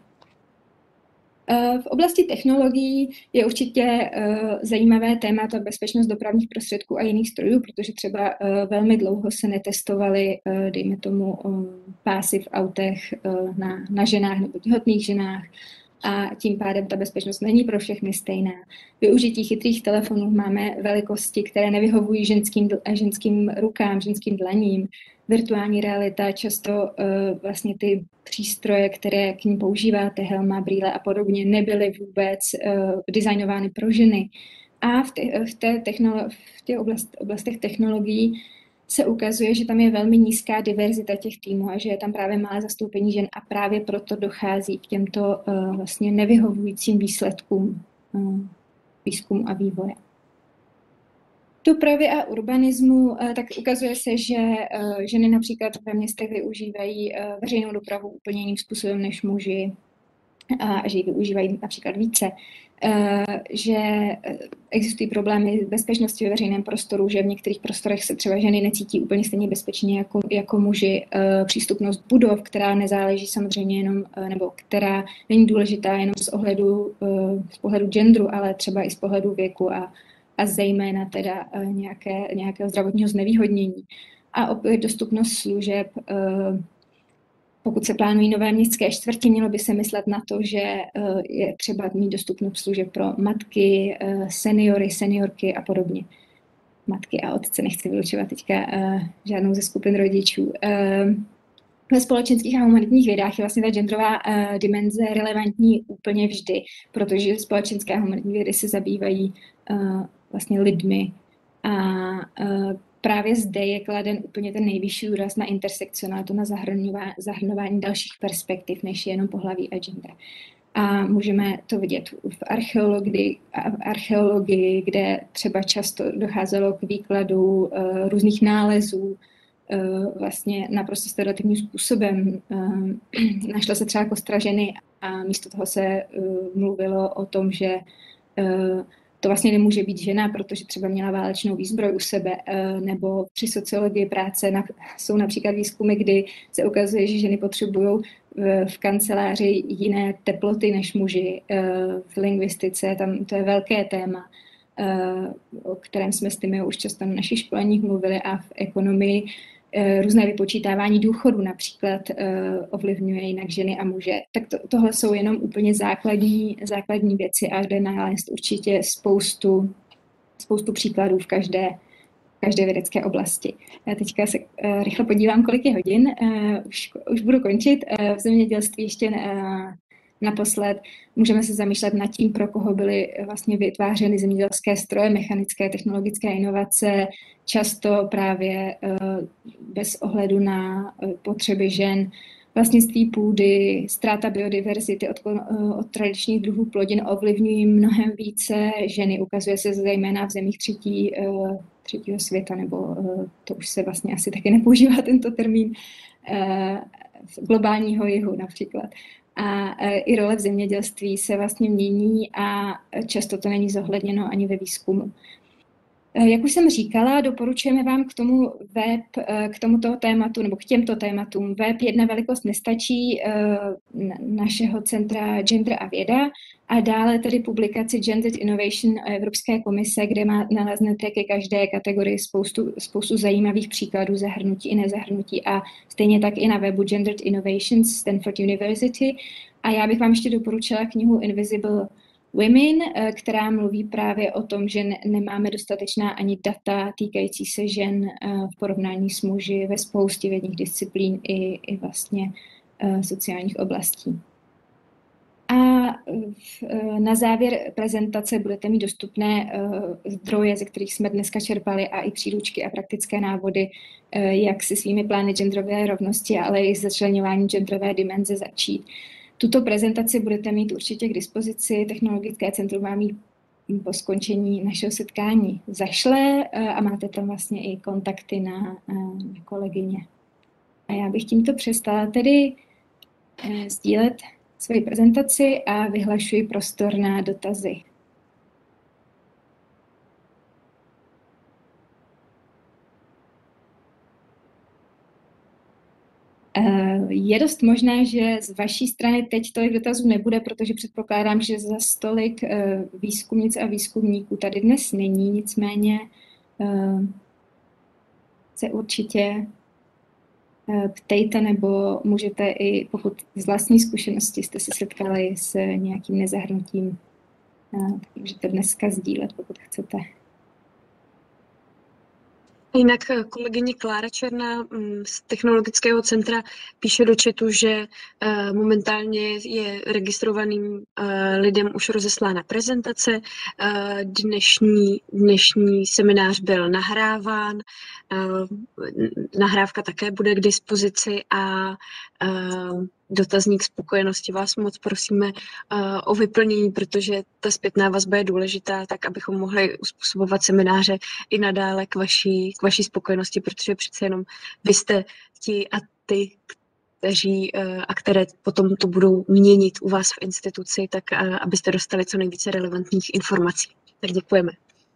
V oblasti technologií je určitě zajímavé téma ta bezpečnost dopravních prostředků a jiných strojů, protože třeba velmi dlouho se netestovaly, dejme tomu, pásy v autech na, na ženách nebo těhotných ženách a tím pádem ta bezpečnost není pro všechny stejná. Využití chytrých telefonů máme velikosti, které nevyhovují ženským, ženským rukám, ženským dlaním. Virtuální realita, často uh, vlastně ty přístroje, které k ní používáte, helma, brýle a podobně, nebyly vůbec uh, designovány pro ženy. A v, te, v, té technolo- v těch oblast, oblastech technologií se ukazuje, že tam je velmi nízká diverzita těch týmů a že je tam právě malé zastoupení žen a právě proto dochází k těmto uh, vlastně nevyhovujícím výsledkům uh, výzkumu a vývoje. V dopravě a urbanismu uh, tak ukazuje se, že uh, ženy například ve městech využívají uh, veřejnou dopravu úplně jiným způsobem než muži a že ji využívají například více. Že existují problémy bezpečnosti ve veřejném prostoru, že v některých prostorech se třeba ženy necítí úplně stejně bezpečně jako, jako muži. Přístupnost budov, která nezáleží samozřejmě jenom, nebo která není důležitá jenom z ohledu, z pohledu genderu, ale třeba i z pohledu věku a, a zejména teda nějaké, nějakého zdravotního znevýhodnění. A opět dostupnost služeb. Pokud se plánují nové městské čtvrti, mělo by se myslet na to, že je třeba mít dostupnost služeb pro matky, seniory, seniorky a podobně. Matky a otce, nechci vylučovat teďka žádnou ze skupin rodičů. Ve společenských a humanitních vědách je vlastně ta genderová dimenze relevantní úplně vždy, protože společenské a humanitní vědy se zabývají vlastně lidmi a právě zde je kladen úplně ten nejvyšší důraz na intersekcionalitu, na zahrnování dalších perspektiv, než jenom pohlaví a gender. A můžeme to vidět v archeologii, v archeologii kde třeba často docházelo k výkladu uh, různých nálezů uh, vlastně naprosto stereotypním způsobem. Uh, našla se třeba kostra ženy a místo toho se uh, mluvilo o tom, že uh, to vlastně nemůže být žena, protože třeba měla válečnou výzbroj u sebe, nebo při sociologii práce jsou například výzkumy, kdy se ukazuje, že ženy potřebují v kanceláři jiné teploty než muži. V lingvistice tam to je velké téma, o kterém jsme s Timeo už často na našich školeních mluvili, a v ekonomii různé vypočítávání důchodu například uh, ovlivňuje jinak ženy a muže. Tak to, tohle jsou jenom úplně základní, základní věci a jde nalézt určitě spoustu, spoustu příkladů v každé, v každé vědecké oblasti. Já teďka se uh, rychle podívám, kolik je hodin. Uh, už, už budu končit. Uh, v zemědělství ještě uh, naposled můžeme se zamýšlet nad tím, pro koho byly vlastně vytvářeny zemědělské stroje, mechanické, technologické inovace, často právě bez ohledu na potřeby žen, vlastnictví půdy, ztráta biodiverzity od, od tradičních druhů plodin ovlivňují mnohem více ženy. Ukazuje se zejména v zemích třetí, třetího světa, nebo to už se vlastně asi taky nepoužívá tento termín, globálního jihu například. A i role v zemědělství se vlastně mění a často to není zohledněno ani ve výzkumu. Jak už jsem říkala, doporučujeme vám k tomu web, k tomuto tématu, nebo k těmto tématům. Web Jedna velikost nestačí našeho centra Gender a věda a dále tedy publikaci Gendered Innovation Evropské komise, kde má, naleznete ke každé kategorii spoustu, spoustu zajímavých příkladů zahrnutí i nezahrnutí a stejně tak i na webu Gendered Innovations Stanford University. A já bych vám ještě doporučila knihu Invisible Women, která mluví právě o tom, že nemáme dostatečná ani data týkající se žen v porovnání s muži ve spoustě vědních disciplín i, i vlastně sociálních oblastí. A na závěr prezentace budete mít dostupné zdroje, ze kterých jsme dneska čerpali, a i příručky a praktické návody, jak se svými plány genderové rovnosti, ale i začleňování genderové dimenze začít. Tuto prezentaci budete mít určitě k dispozici. Technologické centrum vám ji po skončení našeho setkání zašle a máte tam vlastně i kontakty na, na kolegyně. A já bych tímto přestala tedy sdílet svoji prezentaci a vyhlašuji prostor na dotazy. Je dost možné, že z vaší strany teď tolik dotazů nebude, protože předpokládám, že za stolik výzkumnic a výzkumníků tady dnes není, nicméně se určitě ptejte, nebo můžete i, pokud z vlastní zkušenosti jste se setkali s nějakým nezahrnutím, tak můžete dneska sdílet, pokud chcete. Jinak kolegyně Klára Černá z Technologického centra píše do chatu, že momentálně je registrovaným lidem už rozeslána prezentace. Dnešní, dnešní seminář byl nahráván. Nahrávka také bude k dispozici a dotazník spokojenosti vás moc prosíme uh, o vyplnění, protože ta zpětná vazba je důležitá, tak abychom mohli uspůsobovat semináře i nadále k vaší, k vaší spokojenosti, protože přece jenom vy jste ti a ty, kteří uh, a které potom to budou měnit u vás v instituci, tak uh, abyste dostali co nejvíce relevantních informací. Tak děkujeme.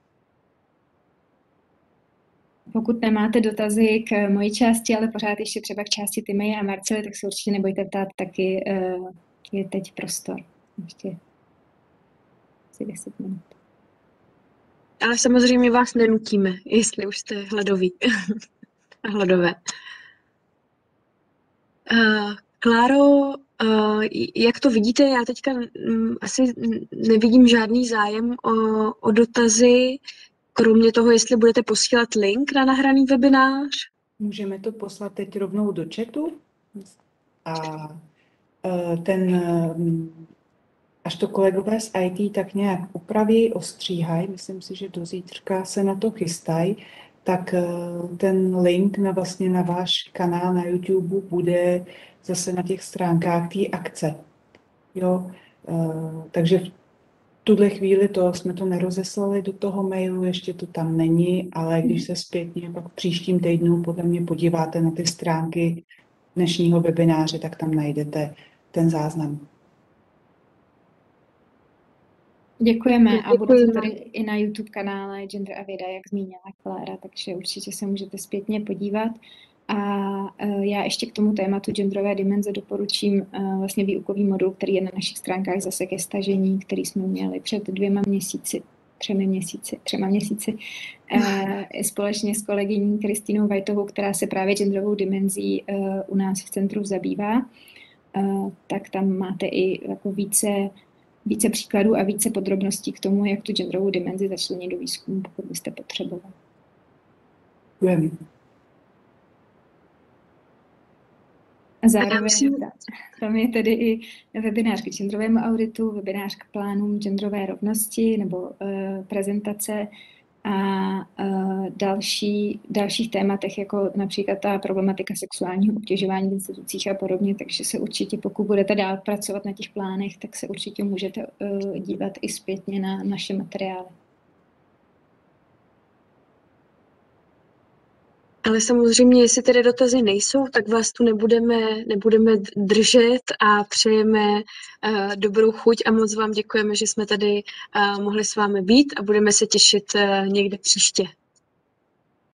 Pokud nemáte dotazy k mojí části, ale pořád ještě třeba k části Timey a Marcely, tak se určitě nebojte ptát, taky uh, je teď prostor. Ještě asi deset minut. Ale samozřejmě vás nenutíme, jestli už jste hladoví a hladové. Uh, Kláro, uh, jak to vidíte, já teďka um, asi nevidím žádný zájem o, o dotazy, kromě toho, jestli budete posílat link na nahraný webinář. Můžeme to poslat teď rovnou do chatu a ten, až to kolegové z í té tak nějak upraví, ostříhají, myslím si, že do zítřka se na to chystají, tak ten link na vlastně na váš kanál na YouTube bude zase na těch stránkách té akce. Jo, takže v tuhle chvíli to jsme to nerozeslali do toho mailu, ještě to tam není, ale když se zpětně pak v příštím týdnu podle mě podíváte na ty stránky dnešního webináře, tak tam najdete ten záznam. Děkujeme a bude to tady i na YouTube kanále Gender a věda, jak zmínila Klára, takže určitě se můžete zpětně podívat. A já ještě k tomu tématu genderové dimenze doporučím vlastně výukový modul, který je na našich stránkách zase ke stažení, který jsme měli před dvěma měsíci, třemi měsíci, třema měsíci, společně s kolegyní Kristýnou Vajtovou, která se právě genderovou dimenzí u nás v centru zabývá. Tak tam máte i jako více, více příkladů a více podrobností k tomu, jak tu genderovou dimenzi začlenit do výzkumu, pokud byste potřebovali. Děkujeme. A zároveň tam je tedy i webinář k genderovému auditu, webinář k plánům genderové rovnosti nebo uh, prezentace a uh, další, dalších tématech, jako například ta problematika sexuálního obtěžování v institucích a podobně, takže se určitě, pokud budete dál pracovat na těch plánech, tak se určitě můžete uh, dívat i zpětně na naše materiály. Ale samozřejmě, jestli tedy dotazy nejsou, tak vás tu nebudeme, nebudeme držet a přejeme uh, dobrou chuť a moc vám děkujeme, že jsme tady uh, mohli s vámi být a budeme se těšit uh, někde příště.